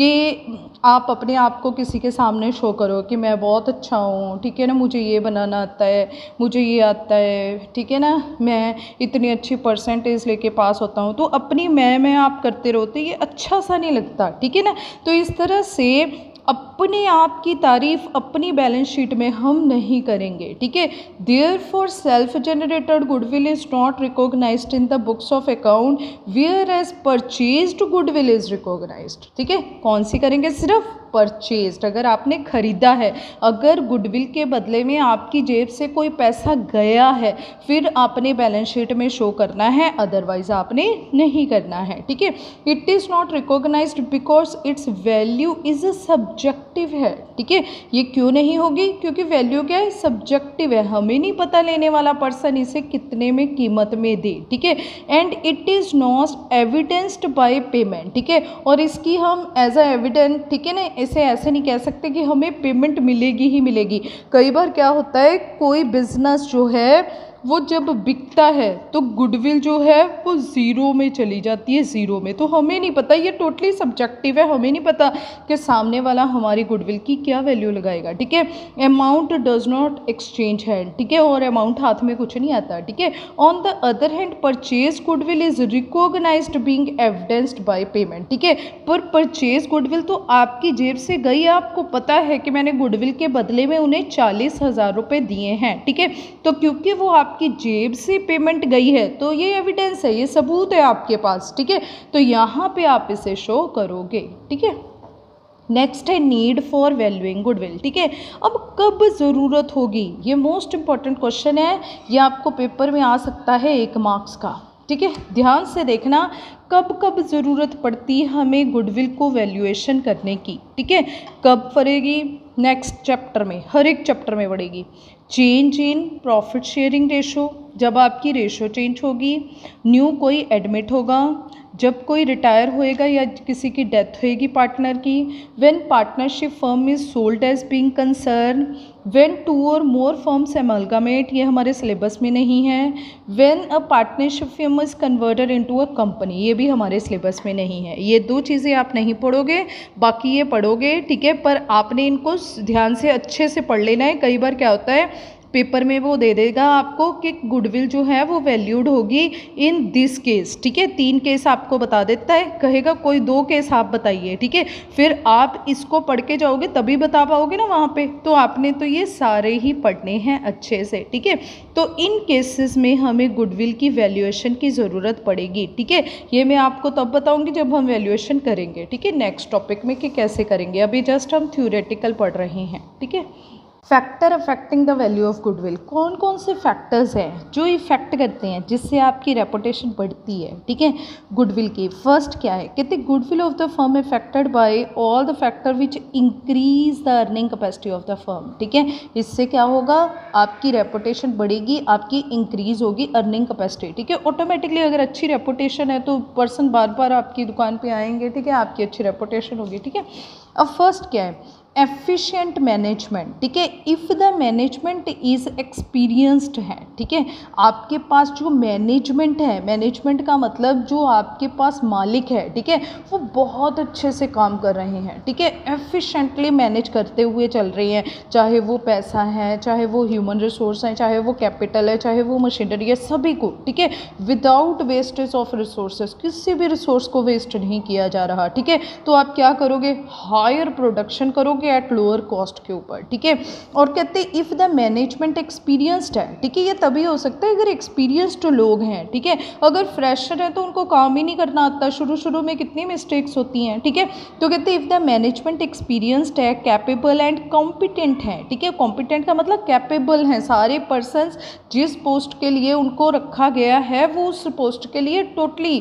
कि आप अपने आप को किसी के सामने शो करो कि मैं बहुत अच्छा हूँ, ठीक है ना, मुझे ये बनाना आता है, मुझे ये आता है, ठीक है ना, मैं इतनी अच्छी परसेंटेज लेके पास होता हूँ, तो अपनी मैं मैं आप करते रहो तो ये अच्छा सा नहीं लगता, ठीक है ना। तो इस तरह से अपने आप की तारीफ अपनी बैलेंस शीट में हम नहीं करेंगे, ठीक है। Therefore self generated goodwill is not recognised in the books of account whereas purchased goodwill is recognised, ठीक है। कौन सी करेंगे? सिर्फ परचेज्ड, अगर आपने खरीदा है, अगर गुडविल के बदले में आपकी जेब से कोई पैसा गया है फिर आपने बैलेंस शीट में शो करना है, अदरवाइज आपने नहीं करना है, ठीक है। It is not recognised because its value is subjective है, ठीक है। ये क्यों नहीं होगी? क्योंकि वैल्यू क्या है? सब्जेक्टिव है, हमें नहीं पता लेने वाला पर्सन इसे कितने में कीमत में दे, ठीक है। And it is not evidenced by payment, ठीक है। और इसकी हम एज अ एविडेंस, ठीक है ना, इसे ऐसे नहीं कह सकते कि हमें पेमेंट मिलेगी ही मिलेगी। कई बार क्या होता है, कोई बिजनेस जो है वो जब बिकता है तो गुडविल जो है वो ज़ीरो में चली जाती है, ज़ीरो में, तो हमें नहीं पता, ये टोटली सब्जेक्टिव है, हमें नहीं पता कि सामने वाला हमारी गुडविल की क्या वैल्यू लगाएगा, ठीक है। Amount does not exchange hand, ठीक है, और अमाउंट हाथ में कुछ नहीं आता, ठीक है। On the other hand purchase goodwill is recognised being evidenced by payment, ठीक है। पर परचेज गुडविल तो आपकी जेब से गई, आपको पता है कि मैंने गुडविल के बदले में उन्हें चालीस हज़ार रुपये दिए हैं, ठीक है। तो क्योंकि वो आपकी जेब से पेमेंट गई है तो ये एविडेंस है, ये सबूत है आपके पास, ठीक है। तो यहाँ पे आप इसे शो करोगे, ठीक है। नेक्स्ट है नीड फॉर वैल्यूइंग गुडविल, ठीक है। अब कब ज़रूरत होगी, ये मोस्ट इंपॉर्टेंट क्वेश्चन है, ये आपको पेपर में आ सकता है एक मार्क्स का, ठीक है। ध्यान से देखना, कब कब ज़रूरत पड़ती है हमें गुडविल को वैल्यूएशन करने की, ठीक है। कब पड़ेगी? नेक्स्ट चैप्टर में, हर एक चैप्टर में पड़ेगी। Change in profit sharing ratio, जब आपकी रेशो चेंज होगी, न्यू कोई एडमिट होगा, जब कोई रिटायर होएगा या किसी की डेथ होएगी पार्टनर की, when partnership firm is sold as being concern, when two or more firms एमलगामेट, ये हमारे सिलेबस में नहीं है, when a partnership firm is converted into a company, ये भी हमारे सिलेबस में नहीं है। ये दो चीज़ें आप नहीं पढ़ोगे, बाकी ये पढ़ोगे, ठीक है, पर आपने इनको ध्यान से अच्छे से पढ़ लेना है। कई बार क्या होता है पेपर में वो दे देगा आपको कि गुडविल जो है वो वैल्यूड होगी इन दिस केस, ठीक है, तीन केस आपको बता देता है, कहेगा कोई दो केस आप बताइए, ठीक है। फिर आप इसको पढ़ के जाओगे तभी बता पाओगे ना वहाँ पे, तो आपने तो ये सारे ही पढ़ने हैं अच्छे से, ठीक है। तो इन केसेस में हमें गुडविल की वैल्यूएशन की ज़रूरत पड़ेगी, ठीक है। ये मैं आपको तब बताऊँगी जब हम वैल्यूएशन करेंगे, ठीक है, नेक्स्ट टॉपिक में कि कैसे करेंगे। अभी जस्ट हम थ्योरेटिकल पढ़ रहे हैं, ठीक है। Factor affecting the value of goodwill, कौन कौन से फैक्टर्स हैं जो इफेक्ट करते हैं जिससे आपकी रेपुटेशन बढ़ती है, ठीक है, गुडविल की। फर्स्ट क्या है, कहते goodwill of the firm affected by all the factor which increase the earning capacity of the firm, ठीक है। इससे क्या होगा, आपकी रेपुटेशन बढ़ेगी, आपकी इंक्रीज होगी अर्निंग कैपेसिटी, ठीक है। ऑटोमेटिकली अगर अच्छी रेपुटेशन है तो पर्सन बार बार आपकी दुकान पे आएंगे, ठीक है, आपकी अच्छी रेपुटेशन होगी, ठीक है। अब फर्स्ट क्या है, एफिशिएंट मैनेजमेंट, ठीक है। If the management is experienced है, ठीक है, आपके पास जो मैनेजमेंट है, मैनेजमेंट का मतलब जो आपके पास मालिक है, ठीक है, वो बहुत अच्छे से काम कर रहे हैं, ठीक है, एफिशिएंटली मैनेज करते हुए चल रही हैं, चाहे वो पैसा है, चाहे वो ह्यूमन रिसोर्स है, चाहे वो कैपिटल है, चाहे वो मशीनरी है, सभी को, ठीक है, विदाउट वेस्टेज ऑफ रिसोर्सेज, किसी भी रिसोर्स को वेस्ट नहीं किया जा रहा, ठीक है। तो आप क्या करोगे, हायर प्रोडक्शन करोगे एट लोअर कॉस्ट के ऊपर, ठीक है। और कहते हैं इफ़ द मैनेजमेंट एक्सपीरियंस्ड है, ठीक है, ये तभी हो सकता है अगर एक्सपीरियंस्ड लोग हैं, ठीक है। अगर फ्रेशर है तो उनको काम ही नहीं करना आता, शुरू शुरू में कितनी मिस्टेक्स होती हैं, ठीक है। तो कहते हैं इफ़ द मैनेजमेंट एक्सपीरियंस्ड है, कैपेबल एंड कॉम्पिटेंट है, ठीक है। कॉम्पिटेंट का मतलब कैपेबल हैं, सारे पर्सनस जिस पोस्ट के लिए उनको रखा गया है वो उस पोस्ट के लिए टोटली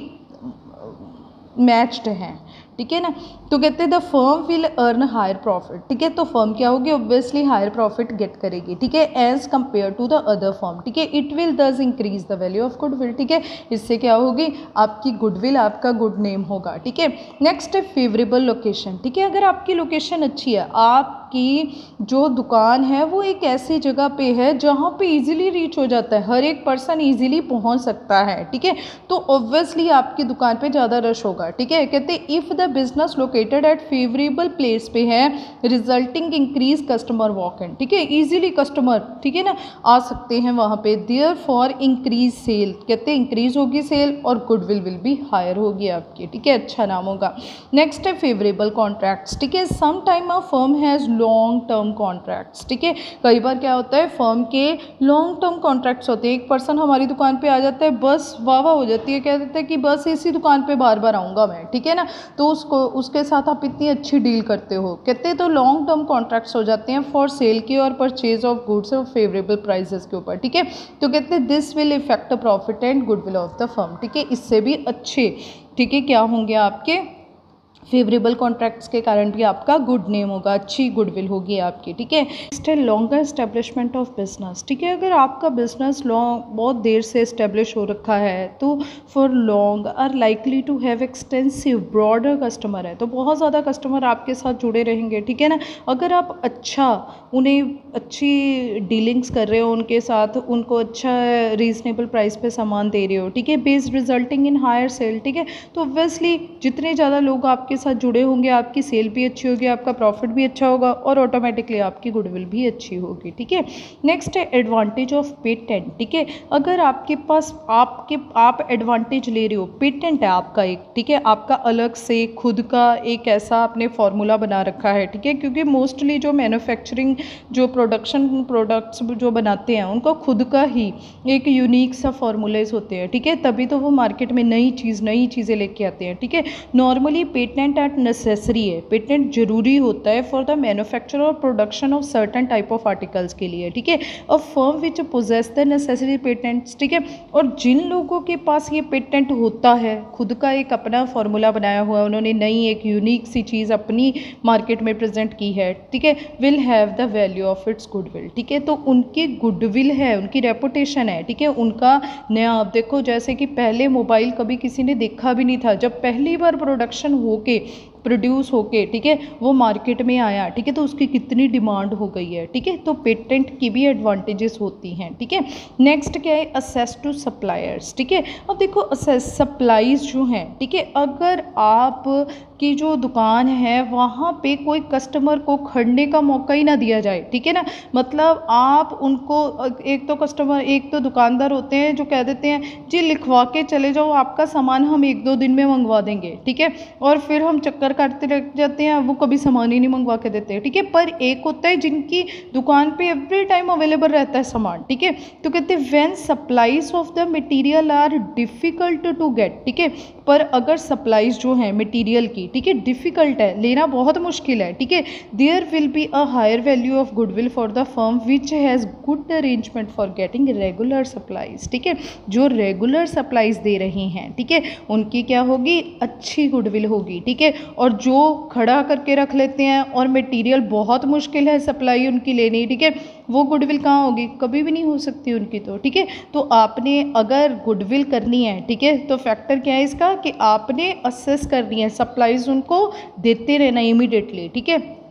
मैच्ड हैं, ठीक है ना। तो कहते हैं the firm will earn higher profit, ठीक है। तो फर्म क्या होगी, ऑब्वियसली हायर प्रॉफिट गेट करेगी, ठीक है, as compare to the other firm, ठीक है। It will thus increase the value of goodwill, ठीक है। इससे क्या होगी, आपकी गुडविल, आपका गुड नेम होगा, ठीक है। नेक्स्ट है फेवरेबल लोकेशन, ठीक है। अगर आपकी लोकेशन अच्छी है, आपकी जो दुकान है वो एक ऐसी जगह पे है जहाँ पे इजीली रीच हो जाता है, हर एक पर्सन इजीली पहुँच सकता है, ठीक है। तो ऑब्वियसली आपकी दुकान पे ज़्यादा रश होगा, ठीक है। कहते हैं if the business located at favourable place पे है, resulting increase customer walk in, ठीक है, इजीली कस्टमर, ठीक है ना, आ सकते हैं वहाँ पे। देयर फॉर इंक्रीज सेल, कहते हैं इंक्रीज होगी सेल और गुडविल विल बी हायर होगी आपकी, ठीक है, अच्छा नाम होगा। नेक्स्ट है फेवरेबल कॉन्ट्रैक्ट्स, ठीक है। Some time a firm has long term contracts, ठीक है। कई बार क्या होता है, फर्म के लॉन्ग टर्म कॉन्ट्रैक्ट्स होते हैं, एक पर्सन हमारी दुकान पे आ जाता है, बस वाह वाह हो जाती है, कह देते हैं कि बस इसी दुकान पे बार बार आऊँगा मैं, ठीक है ना। तो उसको उसके साथ आप इतनी अच्छी डील करते हो, कहते हैं तो लॉन्ग टर्म कॉन्ट्रैक्ट्स हो जाते हैं फॉर सेल के और परचेज ऑफ गुड्स और फेवरेबल प्राइसेस के ऊपर, ठीक है। तो कहते हैं this will affect profit and goodwill of the firm, ठीक है। इससे भी अच्छे, ठीक है, क्या होंगे आपके फेवरेबल कॉन्ट्रैक्ट्स के कारण भी आपका गुड नेम होगा, अच्छी गुडविल होगी आपकी, ठीक है। नेक्स्ट है लॉन्गर एस्टेब्लिशमेंट ऑफ बिजनेस, ठीक है। अगर आपका बिजनेस लॉन्ग बहुत देर से इस्टेब्लिश हो रखा है तो for long are likely to have extensive broader customer है, तो बहुत ज़्यादा कस्टमर आपके साथ जुड़े रहेंगे, ठीक है ना। अगर आप अच्छा उन्हें अच्छी डीलिंग्स कर रहे हो उनके साथ, उनको अच्छा रीजनेबल प्राइस पे सामान दे रहे हो, ठीक है, base resulting in higher sale, ठीक है। तो ऑब्वियसली जितने ज़्यादा लोग आपके साथ जुड़े होंगे, आपकी सेल भी अच्छी होगी, आपका प्रॉफिट भी अच्छा होगा और ऑटोमेटिकली आपकी गुडविल भी अच्छी होगी, ठीक है। नेक्स्ट है एडवांटेज ऑफ पेटेंट, ठीक है। अगर आपके पास आपके आप एडवांटेज ले रहे हो, पेटेंट है आपका एक, ठीक है, आपका अलग से खुद का एक ऐसा आपने फार्मूला बना रखा है, ठीक है। क्योंकि मोस्टली जो मैन्युफैक्चरिंग जो प्रोडक्शन प्रोडक्ट्स जो बनाते हैं उनका खुद का ही एक यूनिक सा फार्मूलाज होते हैं, ठीक है, तभी तो वो मार्केट में नई चीज़ नई चीज़ें लेके आते हैं, ठीक है। नॉर्मली पेटेंट एट नेसेसरी है, पेटेंट जरूरी होता है फॉर द मैन्युफैक्चर और production of certain type of articles के लिए, ठीक है। A firm which possess the necessary patents, ठीक है। और जिन लोगों के पास ये पेटेंट होता है, खुद का एक अपना फार्मूला बनाया हुआ है, उन्होंने नई एक यूनिक सी चीज़ अपनी मार्केट में प्रेजेंट की है, ठीक है, will have the value of its goodwill, ठीक है। तो उनकी गुडविल है, उनकी रेपुटेशन है, ठीक है, उनका नया, आप देखो जैसे कि पहले मोबाइल कभी किसी ने देखा भी नहीं था, जब पहली बार प्रोडक्शन होके प्रोड्यूस होके, ठीक है, वो मार्केट में आया, ठीक है, तो उसकी कितनी डिमांड हो गई है, ठीक है। तो पेटेंट की भी एडवांटेजेस होती हैं, ठीक है। नेक्स्ट क्या है, असेस टू सप्लायर्स, ठीक है। अब देखो असेस सप्लाईज जो हैं, ठीक है, अगर आप की जो दुकान है वहाँ पे कोई कस्टमर को खड़ने का मौका ही ना दिया जाए, ठीक है ना, मतलब आप उनको, एक तो कस्टमर, एक तो दुकानदार होते हैं जो कह देते हैं जी लिखवा के चले जाओ, आपका सामान हम एक दो दिन में मंगवा देंगे, ठीक है, और फिर हम चक्कर काटते रह जाते हैं, वो कभी सामान ही नहीं मंगवा के देते हैं, ठीक है। पर एक होता है जिनकी दुकान पे एवरी टाइम अवेलेबल रहता है सामान, ठीक है। तो कहते हैं when supplies of the material are difficult to get, ठीक है, पर अगर सप्लाईज जो हैं मटेरियल की, ठीक है, डिफ़िकल्ट है, लेना बहुत मुश्किल है, ठीक है, there will be a higher value of goodwill for the firm which has good arrangement for getting regular supplies, ठीक है। जो रेगुलर सप्लाईज दे रही हैं, ठीक है, उनकी क्या होगी, अच्छी गुडविल होगी, ठीक है। और जो खड़ा करके रख लेते हैं और मटेरियल बहुत मुश्किल है सप्लाई उनकी लेनी, ठीक है, वो गुडविल कहाँ होगी, कभी भी नहीं हो सकती उनकी, तो ठीक है। तो आपने अगर गुडविल करनी है, ठीक है, तो फैक्टर क्या है इसका कि आपने असेस करनी है, सप्लाईज उनको देते रहना इमीडिएटली, ठीक है।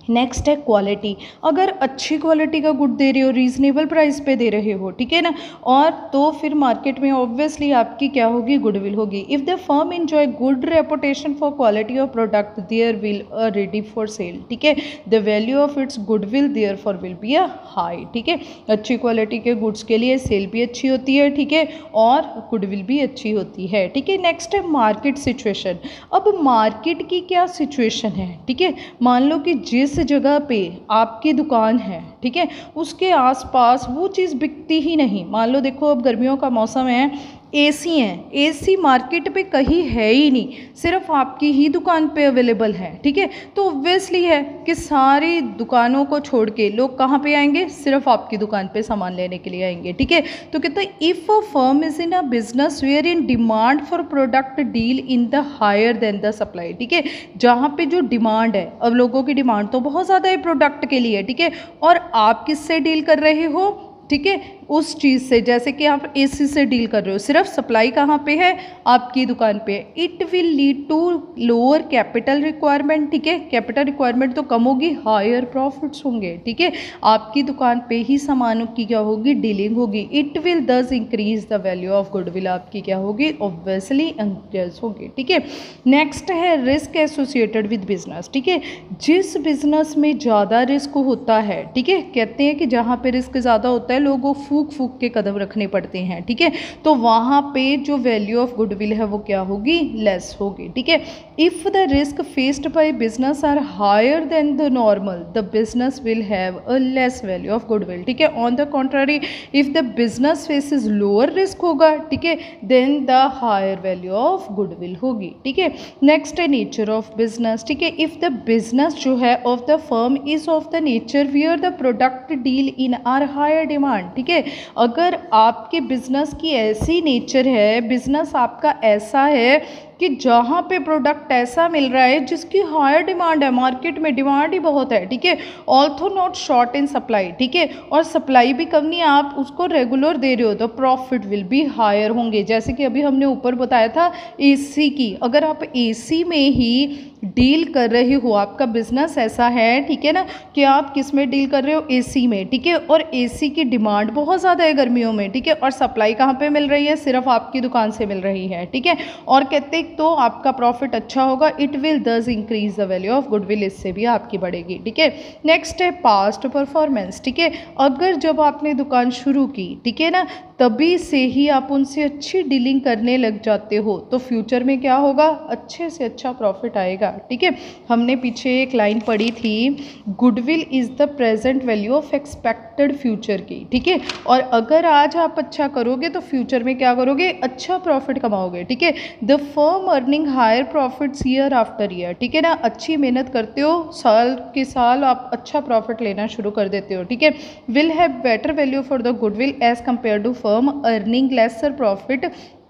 नेक्स्ट है क्वालिटी। अगर अच्छी क्वालिटी का गुड दे रहे हो, रीजनेबल प्राइस पे दे रहे हो, ठीक है ना, और तो फिर मार्केट में ऑब्वियसली आपकी क्या होगी, गुडविल होगी। If the firm enjoy good reputation for quality of product there will a ready for sale, ठीक है, the value of its goodwill therefore will be a high, ठीक है। अच्छी क्वालिटी के गुड्स के लिए सेल भी अच्छी होती है, ठीक है, और गुडविल भी अच्छी होती है, ठीक है। नेक्स्ट है मार्केट सिचुएशन। अब मार्केट की क्या सिचुएशन है, ठीक है। मान लो कि जिस जगह पे आपकी दुकान है, ठीक है, उसके आसपास वो चीज़ बिकती ही नहीं। मान लो देखो अब गर्मियों का मौसम है, एसी हैं, एसी मार्केट पे कहीं है ही नहीं, सिर्फ आपकी ही दुकान पे अवेलेबल है, ठीक है। तो ऑब्वियसली है कि सारी दुकानों को छोड़ के लोग कहाँ पे आएंगे, सिर्फ आपकी दुकान पे सामान लेने के लिए आएंगे, ठीक है। तो कहते हैं if a firm is in a business where in demand for product deal in the higher than the supply, ठीक है, जहाँ पे जो डिमांड है, अब लोगों की डिमांड तो बहुत ज़्यादा है प्रोडक्ट के लिए, ठीक है, और आप किससे डील कर रहे हो, ठीक है, उस चीज़ से, जैसे कि आप एसी से डील कर रहे हो, सिर्फ सप्लाई कहाँ पे है, आपकी दुकान पे। It will lead to lower capital requirement, ठीक है, कैपिटल रिक्वायरमेंट तो कम होगी, हायर प्रॉफिट्स होंगे, ठीक है, आपकी दुकान पे ही सामानों की क्या होगी, डीलिंग होगी। It will thus increase the value of goodwill, आपकी क्या होगी, ऑब्वियसली इंक्रीज होगी, ठीक है। नेक्स्ट है रिस्क एसोसिएटेड विद बिजनेस, ठीक है, जिस बिजनेस में ज़्यादा रिस्क होता है, ठीक है, कहते हैं कि जहाँ पे रिस्क ज़्यादा होता है लोगों फूक फूक के कदम रखने पड़ते हैं, ठीक है, तो वहाँ पे जो वैल्यू ऑफ गुडविल है वो क्या होगी, लेस होगी, ठीक है। If the risk faced by business are higher than the normal, the business will have a less value of goodwill, ठीक है। On the contrary if the business faces lower risk होगा, ठीक है, then the higher value of goodwill होगी, ठीक है। Next है nature of business, ठीक है, इफ़ द बिजनेस जो है of the firm is of the nature where the product deal in are higher demand, ठीक है, अगर आपके बिजनेस की ऐसी नेचर है, बिजनेस आपका ऐसा है कि जहाँ पे प्रोडक्ट ऐसा मिल रहा है जिसकी हायर डिमांड है, मार्केट में डिमांड ही बहुत है, ठीक है, although not short in supply, ठीक है, और सप्लाई भी कम नहीं है, आप उसको रेगुलर दे रहे हो तो प्रॉफिट विल बी हायर होंगे। जैसे कि अभी हमने ऊपर बताया था एसी की, अगर आप एसी में ही डील कर रहे हो, आपका बिजनेस ऐसा है, ठीक है ना, कि आप किस में डील कर रहे हो, एसी में, ठीक है, और एसी की डिमांड बहुत ज़्यादा है गर्मियों में, ठीक है, और सप्लाई कहाँ पे मिल रही है, सिर्फ आपकी दुकान से मिल रही है, ठीक है, और कहते तो आपका प्रॉफिट अच्छा होगा। It will thus increase the value of goodwill, इससे भी आपकी बढ़ेगी, ठीक है। नेक्स्ट है पास्ट परफॉर्मेंस, ठीक है, अगर जब आपने दुकान शुरू की, ठीक है ना, तभी से ही आप उनसे अच्छी डीलिंग करने लग जाते हो तो फ्यूचर में क्या होगा, अच्छे से अच्छा प्रॉफिट आएगा, ठीक है। हमने पीछे एक लाइन पढ़ी थी, goodwill is the present value of expected future की, ठीक है, और अगर आज आप अच्छा करोगे तो फ्यूचर में क्या करोगे, अच्छा प्रॉफिट कमाओगे, ठीक है। The firm earning higher profits year after year, ठीक है ना, अच्छी मेहनत करते हो, साल के साल आप अच्छा प्रॉफिट लेना शुरू कर देते हो, ठीक है। Will have better value for the goodwill as compare to firm earning lesser profit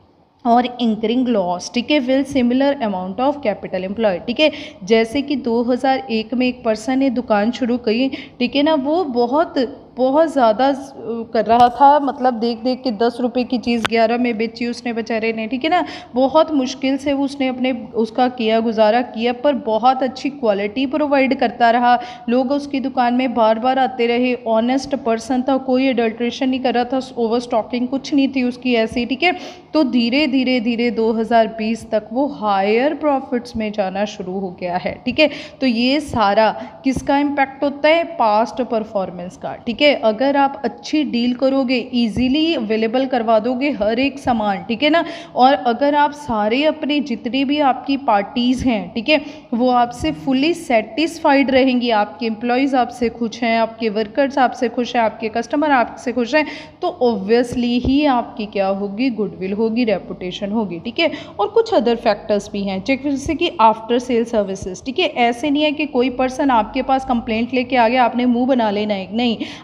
or incurring loss, ठीक है, will similar amount of capital employ, ठीक है। जैसे कि दो हज़ार एक में एक पर्सन ने दुकान शुरू की, ठीक है ना, वो बहुत बहुत ज़्यादा कर रहा था, मतलब देख देख के दस रुपए की चीज़ ग्यारह में बेची उसने बेचारे ने, ठीक है ना, बहुत मुश्किल से वो उसने अपने उसका किया गुजारा किया, पर बहुत अच्छी क्वालिटी प्रोवाइड करता रहा, लोग उसकी दुकान में बार बार आते रहे, ऑनेस्ट पर्सन था, कोई एडल्ट्रेशन नहीं कर रहा था, ओवर स्टॉकिंग कुछ नहीं थी उसकी ऐसी, ठीक है। तो धीरे धीरे धीरे दो हज़ार बीस तक वो हायर प्रॉफिट्स में जाना शुरू हो गया है, ठीक है। तो ये सारा किसका इम्पैक्ट होता है, पास्ट परफॉर्मेंस का, ठीक है। अगर आप अच्छी डील करोगे, इजीली अवेलेबल करवा दोगे हर एक सामान, ठीक है ना, और अगर आप सारे अपने जितने भी आपकी पार्टीज़ हैं, ठीक है, वो आपसे फुली सेटिस्फाइड रहेंगी, आपके एम्प्लॉयज़ आपसे खुश हैं, आपके वर्कर्स आपसे खुश हैं, आपके कस्टमर आपसे खुश हैं, तो ऑब्वियसली ही आपकी क्या होगी, गुडविल होगी, रेपुटेशन होगी, ठीक है। और कुछ अदर फैक्टर्स भी हैं जैसे कि आफ्टर सेल सर्विसेज, ठीक है। ऐसे नहीं है कि कोई पर्सन आपके पास कंप्लेंट लेके आ गया, आपने मुंह बना लेना है, नहीं,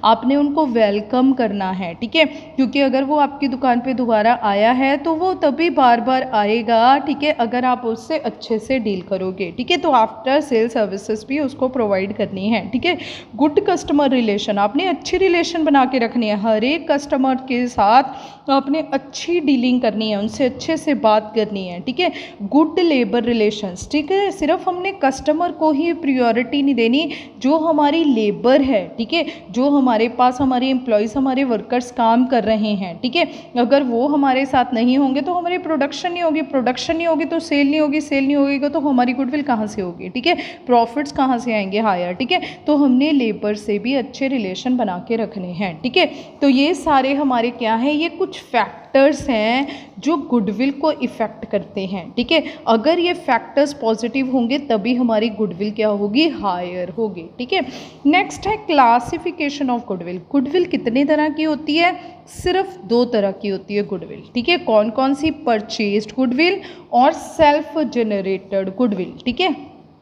आपने उनको वेलकम करना है, ठीक है, क्योंकि अगर वो आपकी दुकान पे दोबारा आया है तो वो तभी बार बार आएगा, ठीक है, अगर आप उससे अच्छे से डील करोगे, ठीक है। तो आफ्टर सेल सर्विसेज भी उसको प्रोवाइड करनी है, ठीक है। गुड कस्टमर रिलेशन, आपने अच्छी रिलेशन बना के रखनी है, हर एक कस्टमर के साथ आपने अच्छी डीलिंग करनी है, उनसे अच्छे से बात करनी है, ठीक है। गुड लेबर रिलेशंस, ठीक है, सिर्फ हमने कस्टमर को ही प्रायोरिटी नहीं देनी, जो हमारी लेबर है, ठीक है, जो हमारे पास हमारे एम्प्लॉयज़ हमारे वर्कर्स काम कर रहे हैं, ठीक है, अगर वो हमारे साथ नहीं होंगे तो हमारी प्रोडक्शन नहीं होगी, प्रोडक्शन नहीं होगी तो सेल नहीं होगी, सेल नहीं होगी तो हमारी गुडविल कहाँ से होगी, ठीक है, प्रॉफिट्स कहाँ से आएंगे, हायर, ठीक है। तो हमने लेबर से भी अच्छे रिलेशन बना के रखने हैं, ठीक है। तो ये सारे हमारे क्या हैं, ये कुछ फैक्टर्स हैं जो गुडविल को इफ़ेक्ट करते हैं, ठीक है। अगर ये फैक्टर्स पॉजिटिव होंगे तभी हमारी गुडविल क्या होगी, हायर होगी, ठीक है। नेक्स्ट है क्लासिफिकेशन ऑफ गुडविल। गुडविल कितने तरह की होती है, सिर्फ दो तरह की होती है गुडविल, ठीक है। कौन कौन सी, परचेज्ड गुडविल और सेल्फ जनरेटेड गुडविल, ठीक है।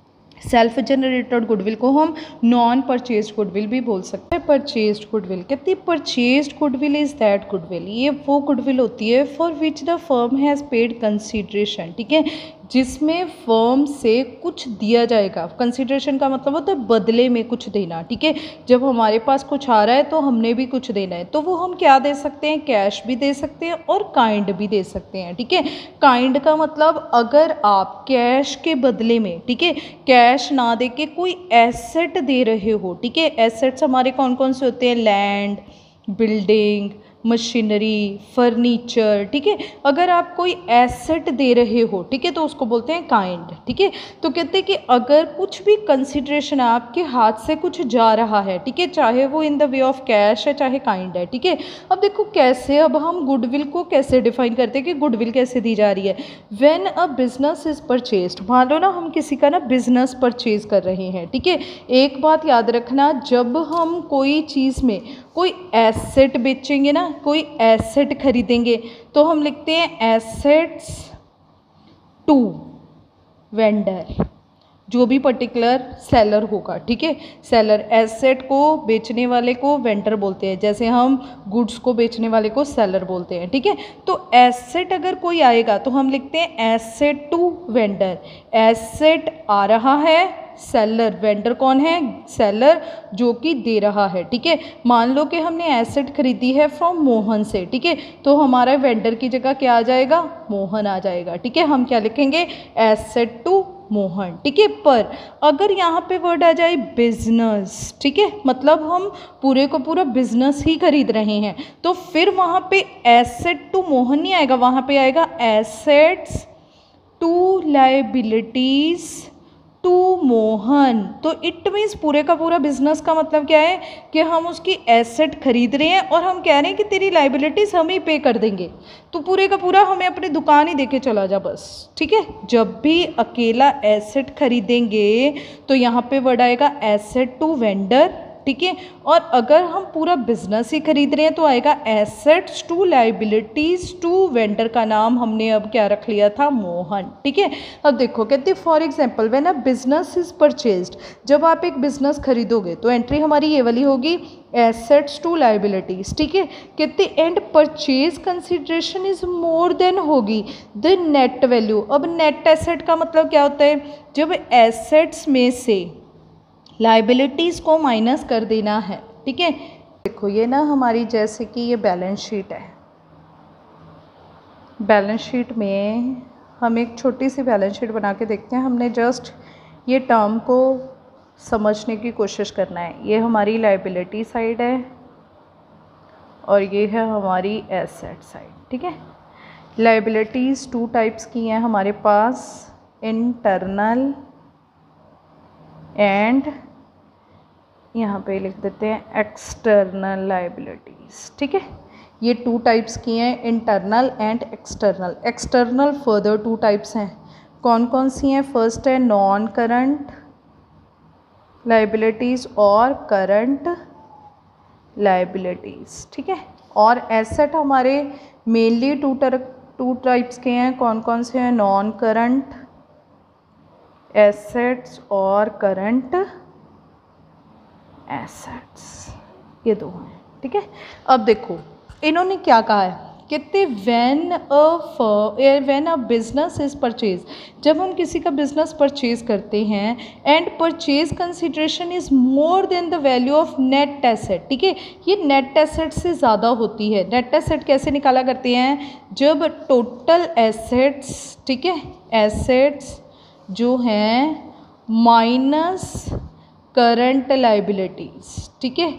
सेल्फ जनरेटेड गुडविल को हम नॉन परचेज्ड गुडविल भी बोल सकते हैं। परचेज्ड गुडविल, कहती है purchased goodwill is that goodwill, ये वो गुडविल होती है for which the firm has paid consideration, ठीक है, जिसमें फर्म से कुछ दिया जाएगा। कंसिडरेशन का मतलब होता है बदले में कुछ देना, ठीक है। जब हमारे पास कुछ आ रहा है तो हमने भी कुछ देना है, तो वो हम क्या दे सकते हैं, कैश भी दे सकते हैं और काइंड भी दे सकते हैं, ठीक है। काइंड का मतलब अगर आप कैश के बदले में, ठीक है, कैश ना दे के कोई एसेट दे रहे हो, ठीक है, एसेट्स हमारे कौन कौन से होते हैं, लैंड, बिल्डिंग, मशीनरी, फर्नीचर, ठीक है, अगर आप कोई एसेट दे रहे हो, ठीक है, तो उसको बोलते हैं काइंड, ठीक है। तो कहते हैं कि अगर कुछ भी कंसिडरेशन आपके हाथ से कुछ जा रहा है, ठीक है, चाहे वो in the way of cash है चाहे काइंड है, ठीक है। अब देखो कैसे, अब हम गुडविल को कैसे डिफाइन करते हैं कि गुडविल कैसे दी जा रही है। When a business is purchased, मान लो ना हम किसी का ना बिजनेस परचेज कर रहे हैं, ठीक है। एक बात याद रखना, जब हम कोई चीज़ में कोई एसेट बेचेंगे ना, कोई एसेट खरीदेंगे, तो हम लिखते हैं एसेट्स टू वेंडर, जो भी पर्टिकुलर सेलर होगा, ठीक है। सेलर, एसेट को बेचने वाले को वेंडर बोलते हैं, जैसे हम गुड्स को बेचने वाले को सेलर बोलते हैं, ठीक है। तो एसेट अगर कोई आएगा तो हम लिखते हैं एसेट टू वेंडर। एसेट आ रहा है, सेलर, वेंडर कौन है, सेलर जो कि दे रहा है, ठीक है। मान लो कि हमने एसेट खरीदी है फ्रॉम मोहन से, ठीक है, तो हमारा वेंडर की जगह क्या आ जाएगा, मोहन आ जाएगा, ठीक है। हम क्या लिखेंगे, एसेट टू मोहन, ठीक है। पर अगर यहाँ पे वर्ड आ जाए बिजनेस, ठीक है, मतलब हम पूरे को पूरा बिजनेस ही खरीद रहे हैं, तो फिर वहाँ पे एसेट टू मोहन नहीं आएगा, वहाँ पे आएगा assets to liabilities to Mohan. तो इट मीन्स पूरे का पूरा बिजनेस का मतलब क्या है कि हम उसकी एसेट खरीद रहे हैं और हम कह रहे हैं कि तेरी लाइबिलिटीज़ हम ही पे कर देंगे, तो पूरे का पूरा हमें अपनी दुकान ही देके चला जा बस, ठीक है। जब भी अकेला एसेट खरीदेंगे तो यहाँ पे वर्ड आएगा एसेट टू वेंडर, ठीक है। और अगर हम पूरा बिजनेस ही खरीद रहे हैं तो आएगा assets to liabilities to vendor, का नाम हमने अब क्या रख लिया था, मोहन, ठीक है। अब देखो कहते हैं for example when a business is purchased, जब आप एक बिजनेस खरीदोगे तो एंट्री हमारी ये वाली होगी, एसेट्स टू लाइबिलिटीज, ठीक है। कहते and purchase consideration is more than होगी द नेट वैल्यू। अब नेट एसेट का मतलब क्या होता है, जब एसेट्स में से लाइबिलिटीज़ को माइनस कर देना है, ठीक है। देखो ये ना हमारी जैसे कि ये बैलेंस शीट है, बैलेंस शीट में हम एक छोटी सी बैलेंस शीट बना के देखते हैं। हमने जस्ट ये टर्म को समझने की कोशिश करना है। ये हमारी लाइबिलिटी साइड है और ये है हमारी एसेट साइड, ठीक है। लाइबिलिटीज़ टू टाइप्स की हैं हमारे पास, इंटरनल एंड यहाँ पे लिख देते हैं एक्सटर्नल लाइबिलिटीज़, ठीक है। ये टू टाइप्स की हैं, internal and external. External further two types हैं, कौन कौन सी हैं, फर्स्ट है नॉन करंट लाइबिलिटीज़ और करंट लाइबिलिटीज़, ठीक है। और एसेट हमारे मेनली टू टू टाइप्स के हैं, कौन कौन से हैं, नॉन करंट एसेट्स और करंट एसेट्स, ये दो हैं, ठीक है। अब देखो इन्होंने क्या कहा है, कहते when a when a business is purchase, जब हम किसी का बिजनेस परचेज करते हैं and purchase consideration is more than the value of net asset, ठीक है, ये नेट एसेट से ज़्यादा होती है। नेट एसेट कैसे निकाला करते हैं, जब टोटल एसेट्स, ठीक है, एसेट्स जो हैं माइनस करंट लाइबिलिटीज़, ठीक है,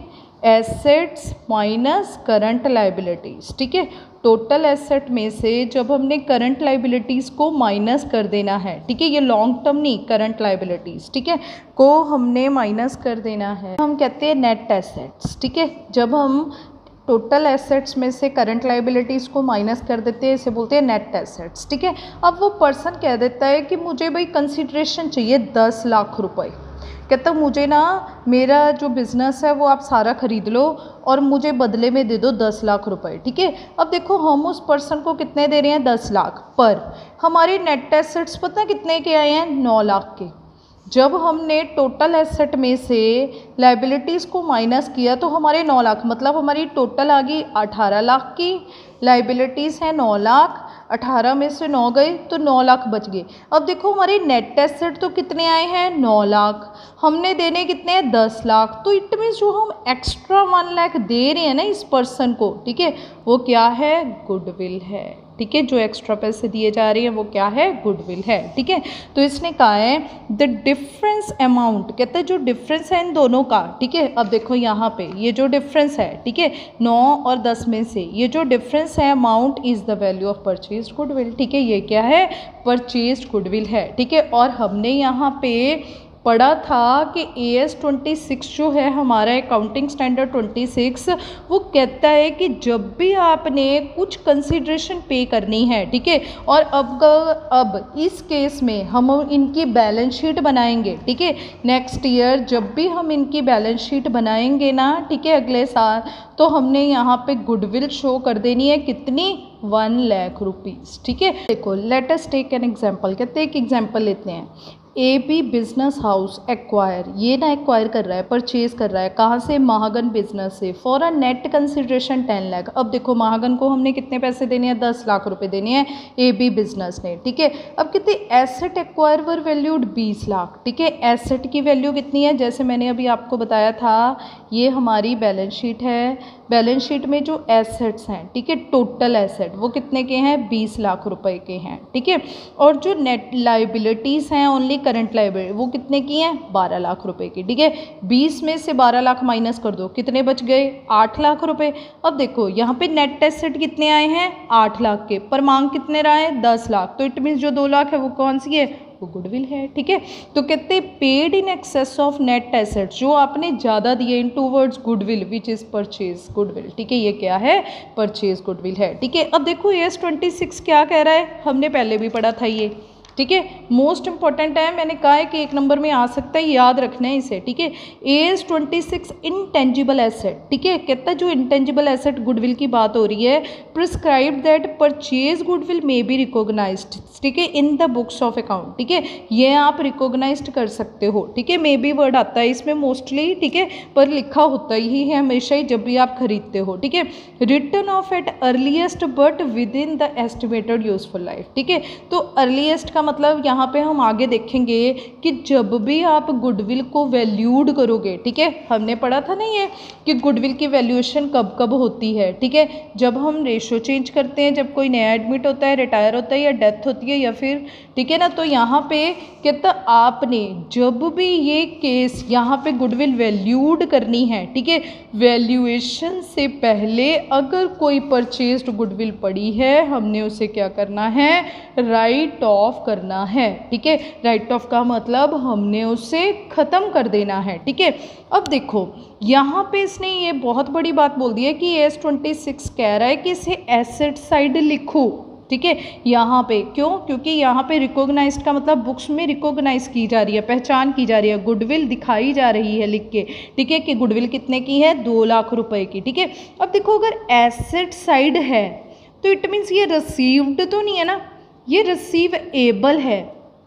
एसेट्स माइनस करंट लाइबिलिटीज़, ठीक है। टोटल एसेट में से जब हमने करंट लाइबिलिटीज़ को माइनस कर देना है, ठीक है, ये लॉन्ग टर्म नहीं, करंट लाइबिलिटीज़, ठीक है, को हमने माइनस कर देना है, हम कहते हैं नेट एसेट्स, ठीक है। जब हम टोटल एसेट्स में से करंट लाइबिलिटीज़ को माइनस कर देते हैं, इसे बोलते हैं नेट एसेट्स, ठीक है। अब वो पर्सन कह देता है कि मुझे भाई कंसिडरेशन चाहिए दस लाख रुपए, कहता मुझे ना मेरा जो बिज़नेस है वो आप सारा ख़रीद लो और मुझे बदले में दे दो दस लाख रुपए, ठीक है। अब देखो हम उस पर्सन को कितने दे रहे हैं, दस लाख, पर हमारे नेट एसेट्स पता है कितने के आए हैं, नौ लाख के। जब हमने टोटल एसेट में से लाइबिलिटीज़ को माइनस किया तो हमारे नौ लाख, मतलब हमारी टोटल आ गई अठारह लाख की, लाइबिलिटीज़ हैं नौ लाख, अठारह में से नौ गए तो नौ लाख बच गए। अब देखो हमारे नेट एसेट तो कितने आए हैं, नौ लाख, हमने देने कितने हैं, दस लाख, तो इट मीन्स जो हम एक्स्ट्रा वन लाख दे रहे हैं ना इस पर्सन को, ठीक है, वो क्या है, गुडविल है, ठीक है। जो एक्स्ट्रा पैसे दिए जा रहे हैं वो क्या है, गुडविल है, ठीक है। तो इसने कहा है द डिफरेंस अमाउंट, कहते हैं जो डिफरेंस है इन दोनों का, ठीक है। अब देखो यहाँ पे ये जो डिफरेंस है, ठीक है, नौ और दस में से ये जो डिफरेंस है amount is the value of purchase goodwill, ठीक है, ये क्या है, परचेज गुडविल है, ठीक है। और हमने यहाँ पे पढ़ा था कि ए एस ट्वेंटी सिक्स जो है हमारा अकाउंटिंग स्टैंडर्ड ट्वेंटी सिक्स, वो कहता है कि जब भी आपने कुछ कंसिडरेशन पे करनी है, ठीक है, और अब अब इस केस में हम इनकी बैलेंस शीट बनाएंगे, ठीक है, नेक्स्ट ईयर जब भी हम इनकी बैलेंस शीट बनाएंगे ना, ठीक है, अगले साल, तो हमने यहाँ पे गुडविल शो कर देनी है कितनी, वन लाख रुपीज़, ठीक है। देखो let us take an example, कहते हैं एक एग्जांपल लेते हैं, A B business house acquire, ये ना एक्वायर कर रहा है, परचेज कर रहा है, कहाँ से, महागन बिजनेस से, for a net consideration ten lakh. अब देखो महागन को हमने कितने पैसे देने हैं, दस लाख रुपए देने हैं ए बी बिजनेस ने, ठीक है। अब कितने एसेट एक्वायर वर वैल्यूड बीस लाख, ठीक है, एसेट की वैल्यू कितनी है, जैसे मैंने अभी आपको बताया था, ये हमारी बैलेंस शीट है, बैलेंस शीट में जो एसेट्स हैं, ठीक है, टोटल एसेट वो कितने के हैं, बीस लाख रुपए के हैं, ठीक है। और जो नेट लाइबिलिटीज़ हैं, ओनली करंट लाइबिलिटी, वो कितने की हैं, बारह लाख रुपए की, ठीक है। बीस में से बारह लाख माइनस कर दो, कितने बच गए, आठ लाख रुपए। अब देखो यहाँ पे नेट एसेट कितने आए हैं, आठ लाख के, पर मांग कितने रहा है, दस लाख, तो इट मीन्स जो दो लाख है वो कौन सी है, वो गुडविल है, ठीक है। तो कहते हैं paid in excess of net asset, जो आपने ज़्यादा दिए in two words goodwill which is purchase goodwill, ठीक है, ये क्या है, परचेज गुडविल है, ठीक है। अब देखो ए एस ट्वेंटी सिक्स क्या कह रहा है, हमने पहले भी पढ़ा था ये, ठीक है, मोस्ट इंपॉर्टेंट है, मैंने कहा है कि एक नंबर में आ सकता है, याद रखना है इसे, ठीक है। A S twenty six intangible asset, ठीक है, कहता है जो इंटेंजिबल एसेट गुडविल की बात हो रही है, prescribe that purchase goodwill may be recognised, ठीक है, in the books of account, ठीक है, ये आप रिकॉग्नाइज्ड कर सकते हो, ठीक है, मे बी वर्ड आता है इसमें मोस्टली, ठीक है, पर लिखा होता ही है हमेशा ही जब भी आप खरीदते हो, ठीक है। Written off at earliest but within the estimated useful life, ठीक है, तो अर्लीस्ट का मतलब यहाँ पे हम आगे देखेंगे कि जब भी आप गुडविल को वैल्यूड करोगे, ठीक है, हमने पढ़ा था नहीं है कि गुडविल की वैल्यूएशन कब कब होती है, ठीक है, जब हम रेशो चेंज करते हैं, जब कोई नया एडमिट होता है, रिटायर होता है या डेथ होती है या फिर, ठीक है ना, तो यहाँ पे कहता आपने जब भी ये केस यहाँ पे गुडविल वैल्यूड करनी है, ठीक है, वैल्यूएशन से पहले अगर कोई परचेज्ड गुडविल पड़ी है, हमने उसे क्या करना है, राइट ऑफ करना है, ठीक है। राइट ऑफ का मतलब हमने उसे ख़त्म कर देना है, ठीक है। अब देखो यहाँ पे इसने ये बहुत बड़ी बात बोल दी है कि एस ट्वेंटी सिक्स कह रहा है कि इसे एसेट साइड लिखो, ठीक है, यहाँ पे क्यों, क्योंकि यहाँ पे रिकॉग्नाइज्ड का मतलब बुक्स में रिकॉग्नाइज की जा रही है, पहचान की जा रही है, गुडविल दिखाई जा रही है लिख के, ठीक है, कि गुडविल कितने की है, दो लाख रुपए की, ठीक है। अब देखो अगर एसेट साइड है तो इट मीन्स ये रिसीव्ड तो नहीं है ना, ये रिसीवेबल है,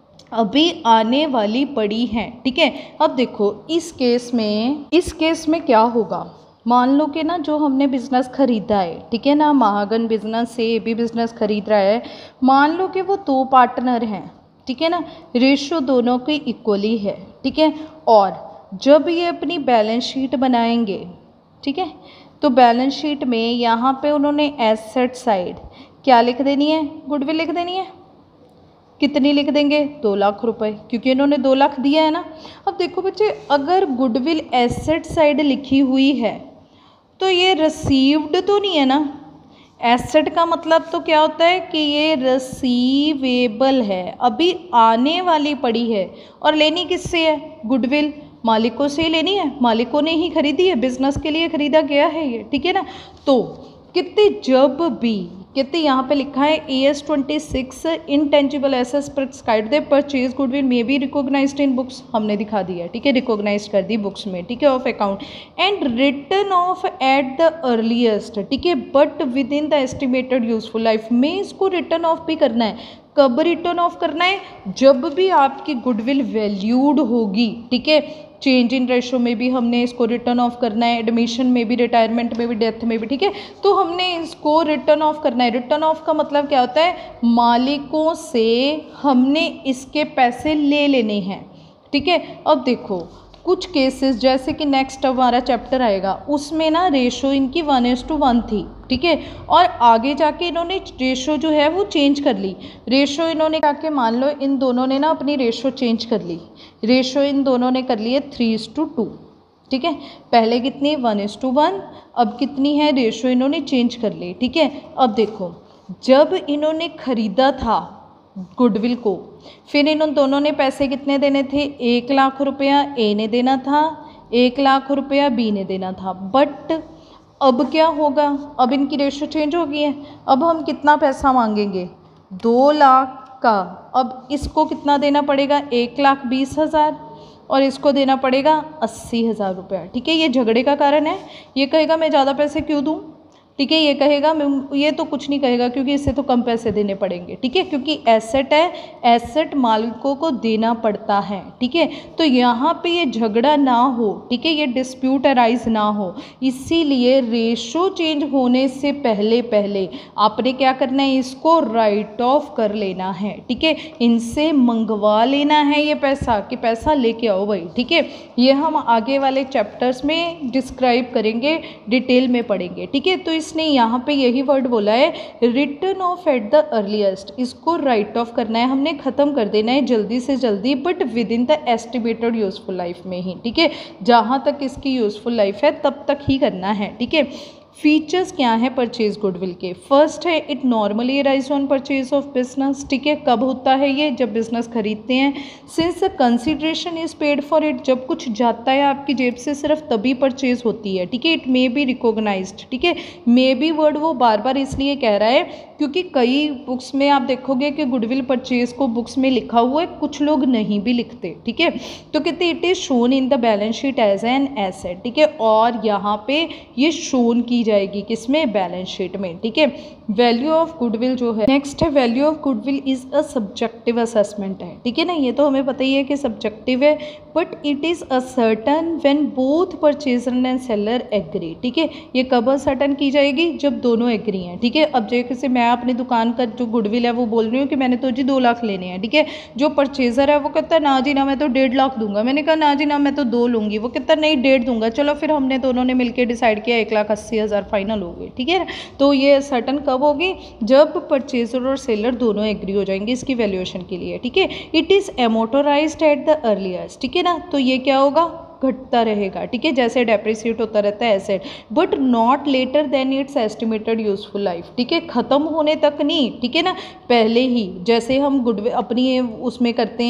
अभी आने वाली पड़ी है, ठीक है। अब देखो इस केस में इस केस में क्या होगा, मान लो कि ना जो हमने बिज़नेस ख़रीदा है, ठीक है ना, महागन बिज़नेस से ये भी बिज़नेस ख़रीद रहा है, मान लो कि वो दो पार्टनर हैं, ठीक है ना, रेशो दोनों की इक्वली है, ठीक है। और जब ये अपनी बैलेंस शीट बनाएंगे, ठीक है, तो बैलेंस शीट में यहाँ पे उन्होंने एसेट साइड क्या लिख देनी है, गुडविल लिख देनी है। कितनी लिख देंगे, दो लाख रुपए, क्योंकि इन्होंने दो लाख दिया है ना। अब देखो बच्चे, अगर गुडविल एसेट साइड लिखी हुई है तो ये रिसीव्ड तो नहीं है ना। एसेट का मतलब तो क्या होता है कि ये रिसीवेबल है, अभी आने वाली पड़ी है। और लेनी किससे है, गुडविल मालिकों से ही लेनी है, मालिकों ने ही खरीदी है, बिजनेस के लिए खरीदा गया है ये, ठीक है ना। तो कितने, जब भी कितने, यहाँ पे लिखा है A S twenty six intangible assets prescribed they purchase goodwill may be recognised in books, हमने दिखा दिया, ठीक है, रिकॉग्नाइज कर दी बुक्स में, ठीक है, of account and written off at the earliest, ठीक है, but within the estimated useful life में इसको रिटर्न ऑफ भी करना है। कब रिटर्न ऑफ करना है, जब भी आपकी गुडविल वैल्यूड होगी, ठीक है। चेंज इन रेशो में भी हमने इसको रिटर्न ऑफ करना है, एडमिशन में भी, रिटायरमेंट में भी, डेथ में भी, ठीक है। तो हमने इसको रिटर्न ऑफ करना है। रिटर्न ऑफ का मतलब क्या होता है, मालिकों से हमने इसके पैसे ले लेने हैं, ठीक है। अब देखो कुछ केसेस, जैसे कि नेक्स्ट हमारा चैप्टर आएगा उसमें ना रेशो इनकी वन इज टू वन थी, ठीक है, और आगे जाके इन्होंने रेशो जो है वो चेंज कर ली। रेशो इन्होंने जाके, मान लो इन दोनों ने ना अपनी रेशो चेंज कर ली, रेशो इन दोनों ने कर ली है थ्री इज टू टू, ठीक है। पहले कितनी, वन इज टू वन, अब कितनी है, रेशो इन्होंने चेंज कर ली, ठीक है। अब देखो, जब इन्होंने खरीदा था गुडविल को, फिर इन दोनों ने पैसे कितने देने थे, एक लाख रुपया ए ने देना था, एक लाख रुपया बी ने देना था। बट अब क्या होगा, अब इनकी रेशो चेंज हो गई है, अब हम कितना पैसा मांगेंगे, दो लाख का। अब इसको कितना देना पड़ेगा, एक लाख बीस हज़ार, और इसको देना पड़ेगा अस्सी हज़ार रुपया, ठीक है। ये झगड़े का कारण है, ये कहेगा मैं ज़्यादा पैसे क्यों दूँ, ठीक है, ये कहेगा मैं, ये तो कुछ नहीं कहेगा क्योंकि इससे तो कम पैसे देने पड़ेंगे, ठीक है, क्योंकि एसेट है, एसेट मालिकों को देना पड़ता है, ठीक है। तो यहाँ पे ये झगड़ा ना हो, ठीक है, ये डिस्प्यूट अराइज ना हो, इसीलिए रेशो चेंज होने से पहले पहले आपने क्या करना है, इसको राइट ऑफ कर लेना है, ठीक है, इनसे मंगवा लेना है ये पैसा, कि पैसा लेके आओ भाई, ठीक है। ये हम आगे वाले चैप्टर्स में डिस्क्राइब करेंगे, डिटेल में पढ़ेंगे, ठीक है। तो इसने यहाँ पे यही वर्ड बोला है, written off at the earliest, इसको राइट ऑफ करना है, हमने ख़त्म कर देना है जल्दी से जल्दी, but within the estimated useful life में ही, ठीक है, जहाँ तक इसकी यूजफुल लाइफ है तब तक ही करना है, ठीक है। फीचर्स क्या है परचेज गुडविल के, फर्स्ट है it normally arise on purchase of business, ठीक है, कब होता है ये, जब बिजनेस खरीदते हैं। Since consideration is paid for it, जब कुछ जाता है आपकी जेब से सिर्फ तभी परचेज होती है, ठीक है। इट मे बी रिकॉग्नाइज्ड, ठीक है, मे बी वर्ड वो बार बार इसलिए कह रहा है क्योंकि कई बुक्स में आप देखोगे कि गुडविल परचेज को बुक्स में लिखा हुआ है, कुछ लोग नहीं भी लिखते, ठीक है। तो कहते it is shown in the balance sheet as an asset, ठीक है, और यहाँ पे ये शोन की जाएगी किसमें, बैलेंस शीट में, ठीक है। वैल्यू ऑफ गुडविल जो है, नेक्स्ट है value of goodwill is a subjective assessment है, ठीक है ना, ये तो हमें पता ही है कि सब्जेक्टिव है, but it is ascertain when both purchaser and seller agree, ठीक है। ये कब असर्टन की जाएगी, जब दोनों एग्री हैं, ठीक है। अब जैसे मैं अपनी दुकान का जो गुडविल है वो बोल रही हूँ कि मैंने तो जी दो लाख लेने हैं, ठीक है, जो परचेजर है वो कहता है ना जी ना मैं तो डेढ़ लाख दूंगा, मैंने कहा ना जी ना मैं तो दो लूंगी, वो कहता नहीं डेढ़ दूंगा, चलो फिर हमने दोनों ने मिलकर डिसाइड किया एक लाख अस्सी हज़ार फाइनल हो गए, ठीक है। तो ये सर्टन कब होगी, जब परचेजर और सेलर दोनों एग्री हो जाएंगे इसकी वैल्यूएशन के लिए, ठीक है। It is amortised at the earliest, ठीक है ना, तो ये क्या होगा, घटता रहेगा, ठीक है, जैसे डेप्रिसिएट होता रहता है asset, but not later than its estimated useful life, ठीक है, खत्म होने तक नहीं, ठीक है ना, पहले ही, जैसे हम गुडविल अपनी उसमें करते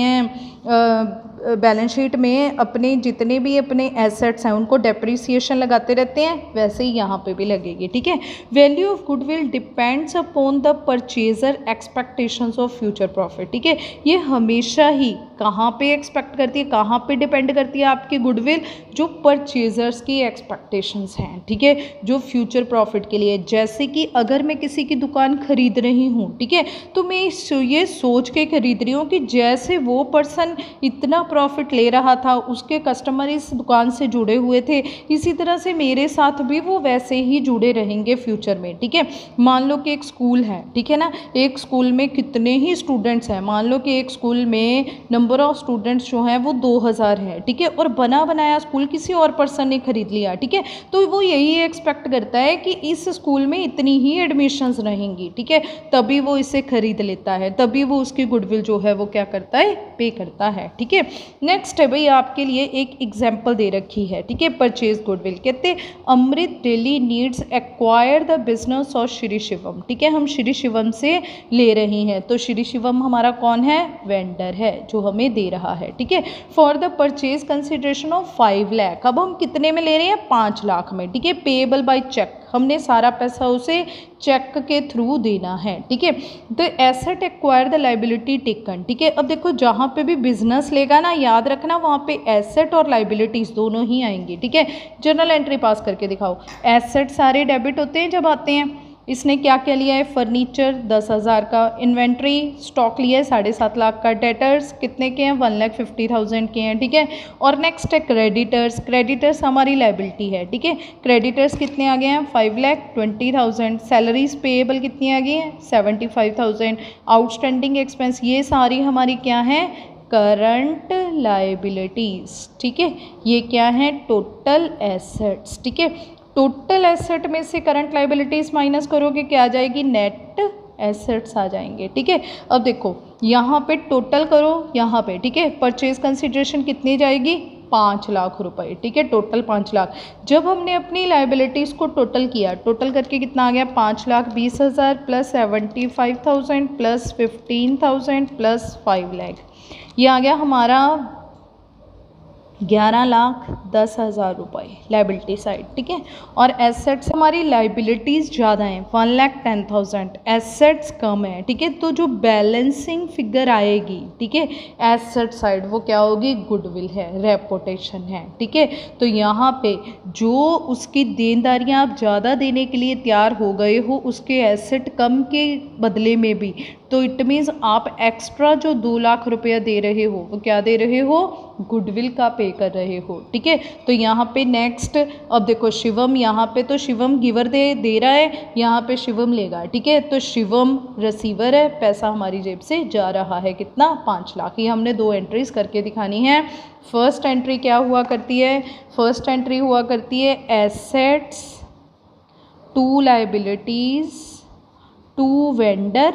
हैं बैलेंस शीट में, अपने जितने भी अपने एसेट्स हैं उनको डेप्रिसिएशन लगाते रहते हैं, वैसे ही यहाँ पे भी लगेगी, ठीक है। Value of goodwill depends upon the purchaser expectations of future profit, ठीक है, ये हमेशा ही कहाँ पे एक्सपेक्ट करती है, कहाँ पे डिपेंड करती है आपकी गुडविल, जो परचेजर्स की एक्सपेक्टेशंस हैं, ठीक है, जो फ्यूचर प्रॉफिट के लिए। जैसे कि अगर मैं किसी की दुकान खरीद रही हूँ, ठीक है, तो मैं ये सोच के खरीद रही हूँ कि जैसे वो पर्सन इतना प्रॉफिट ले रहा था, उसके कस्टमर इस दुकान से जुड़े हुए थे, इसी तरह से मेरे साथ भी वो वैसे ही जुड़े रहेंगे फ्यूचर में। ठीक है, मान लो कि एक स्कूल है, ठीक है ना, एक स्कूल में कितने ही स्टूडेंट्स हैं, मान लो कि एक स्कूल में नंबर ऑफ स्टूडेंट्स जो हैं वो दो हज़ार है, ठीक है, और बना बनाया स्कूल किसी और पर्सन ने खरीद लिया, ठीक है, तो वो यही एक्सपेक्ट करता है कि इस स्कूल में इतनी ही एडमिशन्स रहेंगी, ठीक है, तभी वो इसे खरीद लेता है, तभी वो उसकी गुडविल जो है वो क्या करता है, पे करता है। ठीक है, नेक्स्ट है भाई आपके लिए एक एग्जाम्पल दे रखी है, ठीक है, परचेज गुडविल। कहते Amrit daily needs acquire the business of Shri Shivam, ठीक है, हम श्री शिवम से ले रहे हैं, तो श्री शिवम हमारा कौन है, वेंडर है जो हमें दे रहा है। ठीक है, for the purchase consideration of five lakh, अब हम कितने में ले रहे हैं, पाँच लाख में। ठीक है, पेएबल बाय चेक, हमने सारा पैसा उसे चेक के थ्रू देना है। ठीक है, the asset acquire the liability taken, ठीक है, अब देखो जहाँ पे भी बिजनेस लेगा ना, याद रखना वहाँ पे एसेट और लाइबिलिटीज दोनों ही आएंगी। ठीक है, जर्नल एंट्री पास करके दिखाओ। एसेट सारे डेबिट होते हैं जब आते हैं, इसने क्या क्या लिया है, फर्नीचर दस हज़ार का, इन्वेंट्री स्टॉक लिया है साढ़े सात लाख का, डेटर्स कितने के हैं, वन लाख फिफ्टी थाउजेंड के हैं। ठीक है, और नेक्स्ट है क्रेडिटर्स, क्रेडिटर्स हमारी लाइबिलिटी है। ठीक है, क्रेडिटर्स कितने आ गए हैं, five lakh twenty thousand, salaries payable कितनी आ गई हैं, seventy five thousand, outstanding expense, ये सारी हमारी क्या है, करंट लाइबिलिटीज़। ठीक है, ये क्या है, टोटल एसेट्स। ठीक है, टोटल एसेट में से करंट लाइबिलिटीज माइनस करोगे क्या आ जाएगी, नेट एसेट्स आ जाएंगे। ठीक है, अब देखो यहाँ पे टोटल करो, यहाँ पे ठीक है, परचेज कंसिडरेशन कितनी जाएगी, पाँच लाख रुपए। ठीक है, टोटल पाँच लाख। जब हमने अपनी लाइबिलिटीज़ को टोटल किया, टोटल करके कितना आ गया, पाँच लाख बीस हज़ार plus seventy five thousand plus fifteen thousand plus five lakh, ये आ गया हमारा ग्यारह लाख दस हज़ार रुपये लाइबिलिटी साइड। ठीक है, और एसेट्स हमारी लाइबिलिटीज़ ज़्यादा हैं, one lakh ten thousand, assets कम है। ठीक है, तो जो बैलेंसिंग फिगर आएगी, ठीक है, एसेट साइड वो क्या होगी, गुडविल है, रेपुटेशन है। ठीक है, तो यहाँ पे जो उसकी देनदारियाँ आप ज़्यादा देने के लिए तैयार हो गए हो, उसके एसेट कम के बदले में भी, तो इट मीन्स आप एक्स्ट्रा जो दो लाख रुपया दे रहे हो वो क्या दे रहे हो, गुडविल का पे कर रहे हो। ठीक है, तो यहाँ पे नेक्स्ट, अब देखो शिवम, यहाँ पे तो शिवम गिवर दे दे रहा है, यहाँ पे शिवम लेगा। ठीक है, तो शिवम रिसीवर है, पैसा हमारी जेब से जा रहा है, कितना, पाँच लाख। ये हमने दो एंट्रीज करके दिखानी है। फर्स्ट एंट्री क्या हुआ करती है, फर्स्ट एंट्री हुआ करती है assets to liabilities to vendor.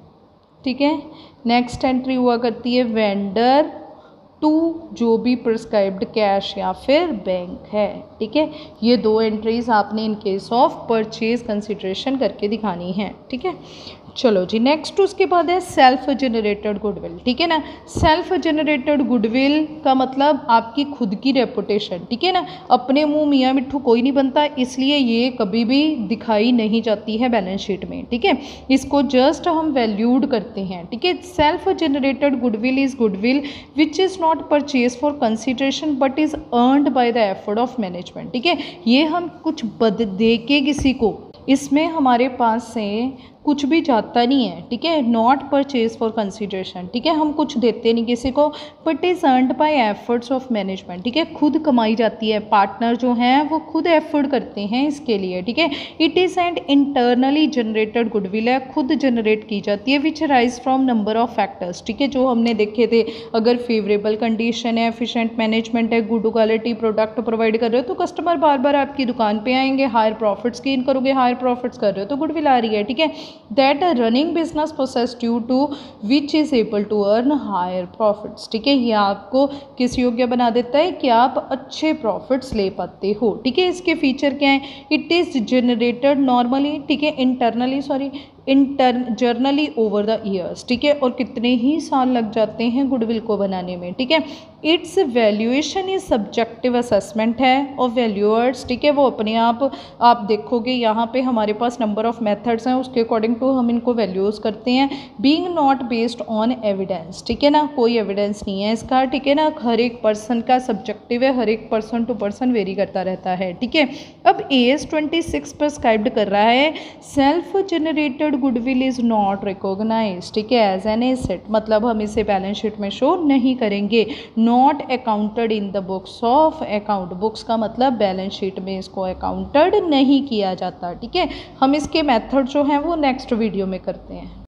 ठीक है, नेक्स्ट एंट्री हुआ करती है वेंडर टू जो भी प्रिस्क्राइब्ड कैश या फिर बैंक है। ठीक है, ये दो एंट्रीज आपने in case of purchase consideration करके दिखानी है। ठीक है, चलो जी, नेक्स्ट उसके बाद है सेल्फ जनरेटेड गुडविल। ठीक है ना, सेल्फ जनरेटेड गुडविल का मतलब आपकी खुद की रेपुटेशन। ठीक है ना, अपने मुंह मियाँ मिट्ठू कोई नहीं बनता, इसलिए ये कभी भी दिखाई नहीं जाती है बैलेंस शीट में। ठीक है, इसको जस्ट हम वैल्यूड करते हैं। ठीक है, self generated goodwill is goodwill which is not purchase for consideration but is earned by the effort of management. ठीक है, ये हम कुछ बद दे के किसी को, इसमें हमारे पास से कुछ भी जाता नहीं है। ठीक है, नॉट परचेज फॉर कंसिडरेशन। ठीक है, हम कुछ देते नहीं किसी को, but is earned by efforts of management. ठीक है, खुद कमाई जाती है, पार्टनर जो हैं वो खुद एफर्ट करते हैं इसके लिए। ठीक है, it is and internally generated goodwill है, खुद जनरेट की जाती है, which rise from number of factors. ठीक है, जो हमने देखे थे, अगर फेवरेबल कंडीशन है, एफिशिएंट मैनेजमेंट है, गुड क्वालिटी प्रोडक्ट प्रोवाइड कर रहे हो तो कस्टमर बार बार आपकी दुकान पे आएंगे, हायर प्रॉफिट्स गेन करोगे, हायर प्रॉफिट्स कर रहे हो तो गुडविल आ रही है। ठीक है, that a running business possess due to which is able to earn higher profits। ठीक है, ये आपको किस योग्य बना देता है कि आप अच्छे प्रॉफिट्स ले पाते हो। ठीक है, इसके फीचर क्या है, इट इज़ जनरेटेड नॉर्मली, ठीक है, internally sorry internally over the years. ठीक है, और कितने ही साल लग जाते हैं गुडविल को बनाने में। ठीक है, its valuation is subjective assessment है और वैल्यूअर्स, ठीक है, वो अपने आप आप देखोगे यहाँ पे हमारे पास नंबर ऑफ मेथड्स हैं, उसके अकॉर्डिंग टू हम इनको वैल्यूज़ करते हैं, being not based on evidence. ठीक है ना, कोई एविडेंस नहीं है इसका। ठीक है ना, हर एक पर्सन का सब्जेक्टिव है, हर एक पर्सन टू पर्सन वेरी करता रहता है। ठीक है, अब A S twenty six prescribed कर रहा है self generated goodwill is not recognised. ठीक है, एज एन एसेट, मतलब हम इसे बैलेंस शीट में शो नहीं करेंगे। Not accounted in the books of account. Books का मतलब बैलेंस शीट में इसको अकाउंटेड नहीं किया जाता। ठीक है, हम इसके मेथड जो हैं वो नेक्स्ट वीडियो में करते हैं।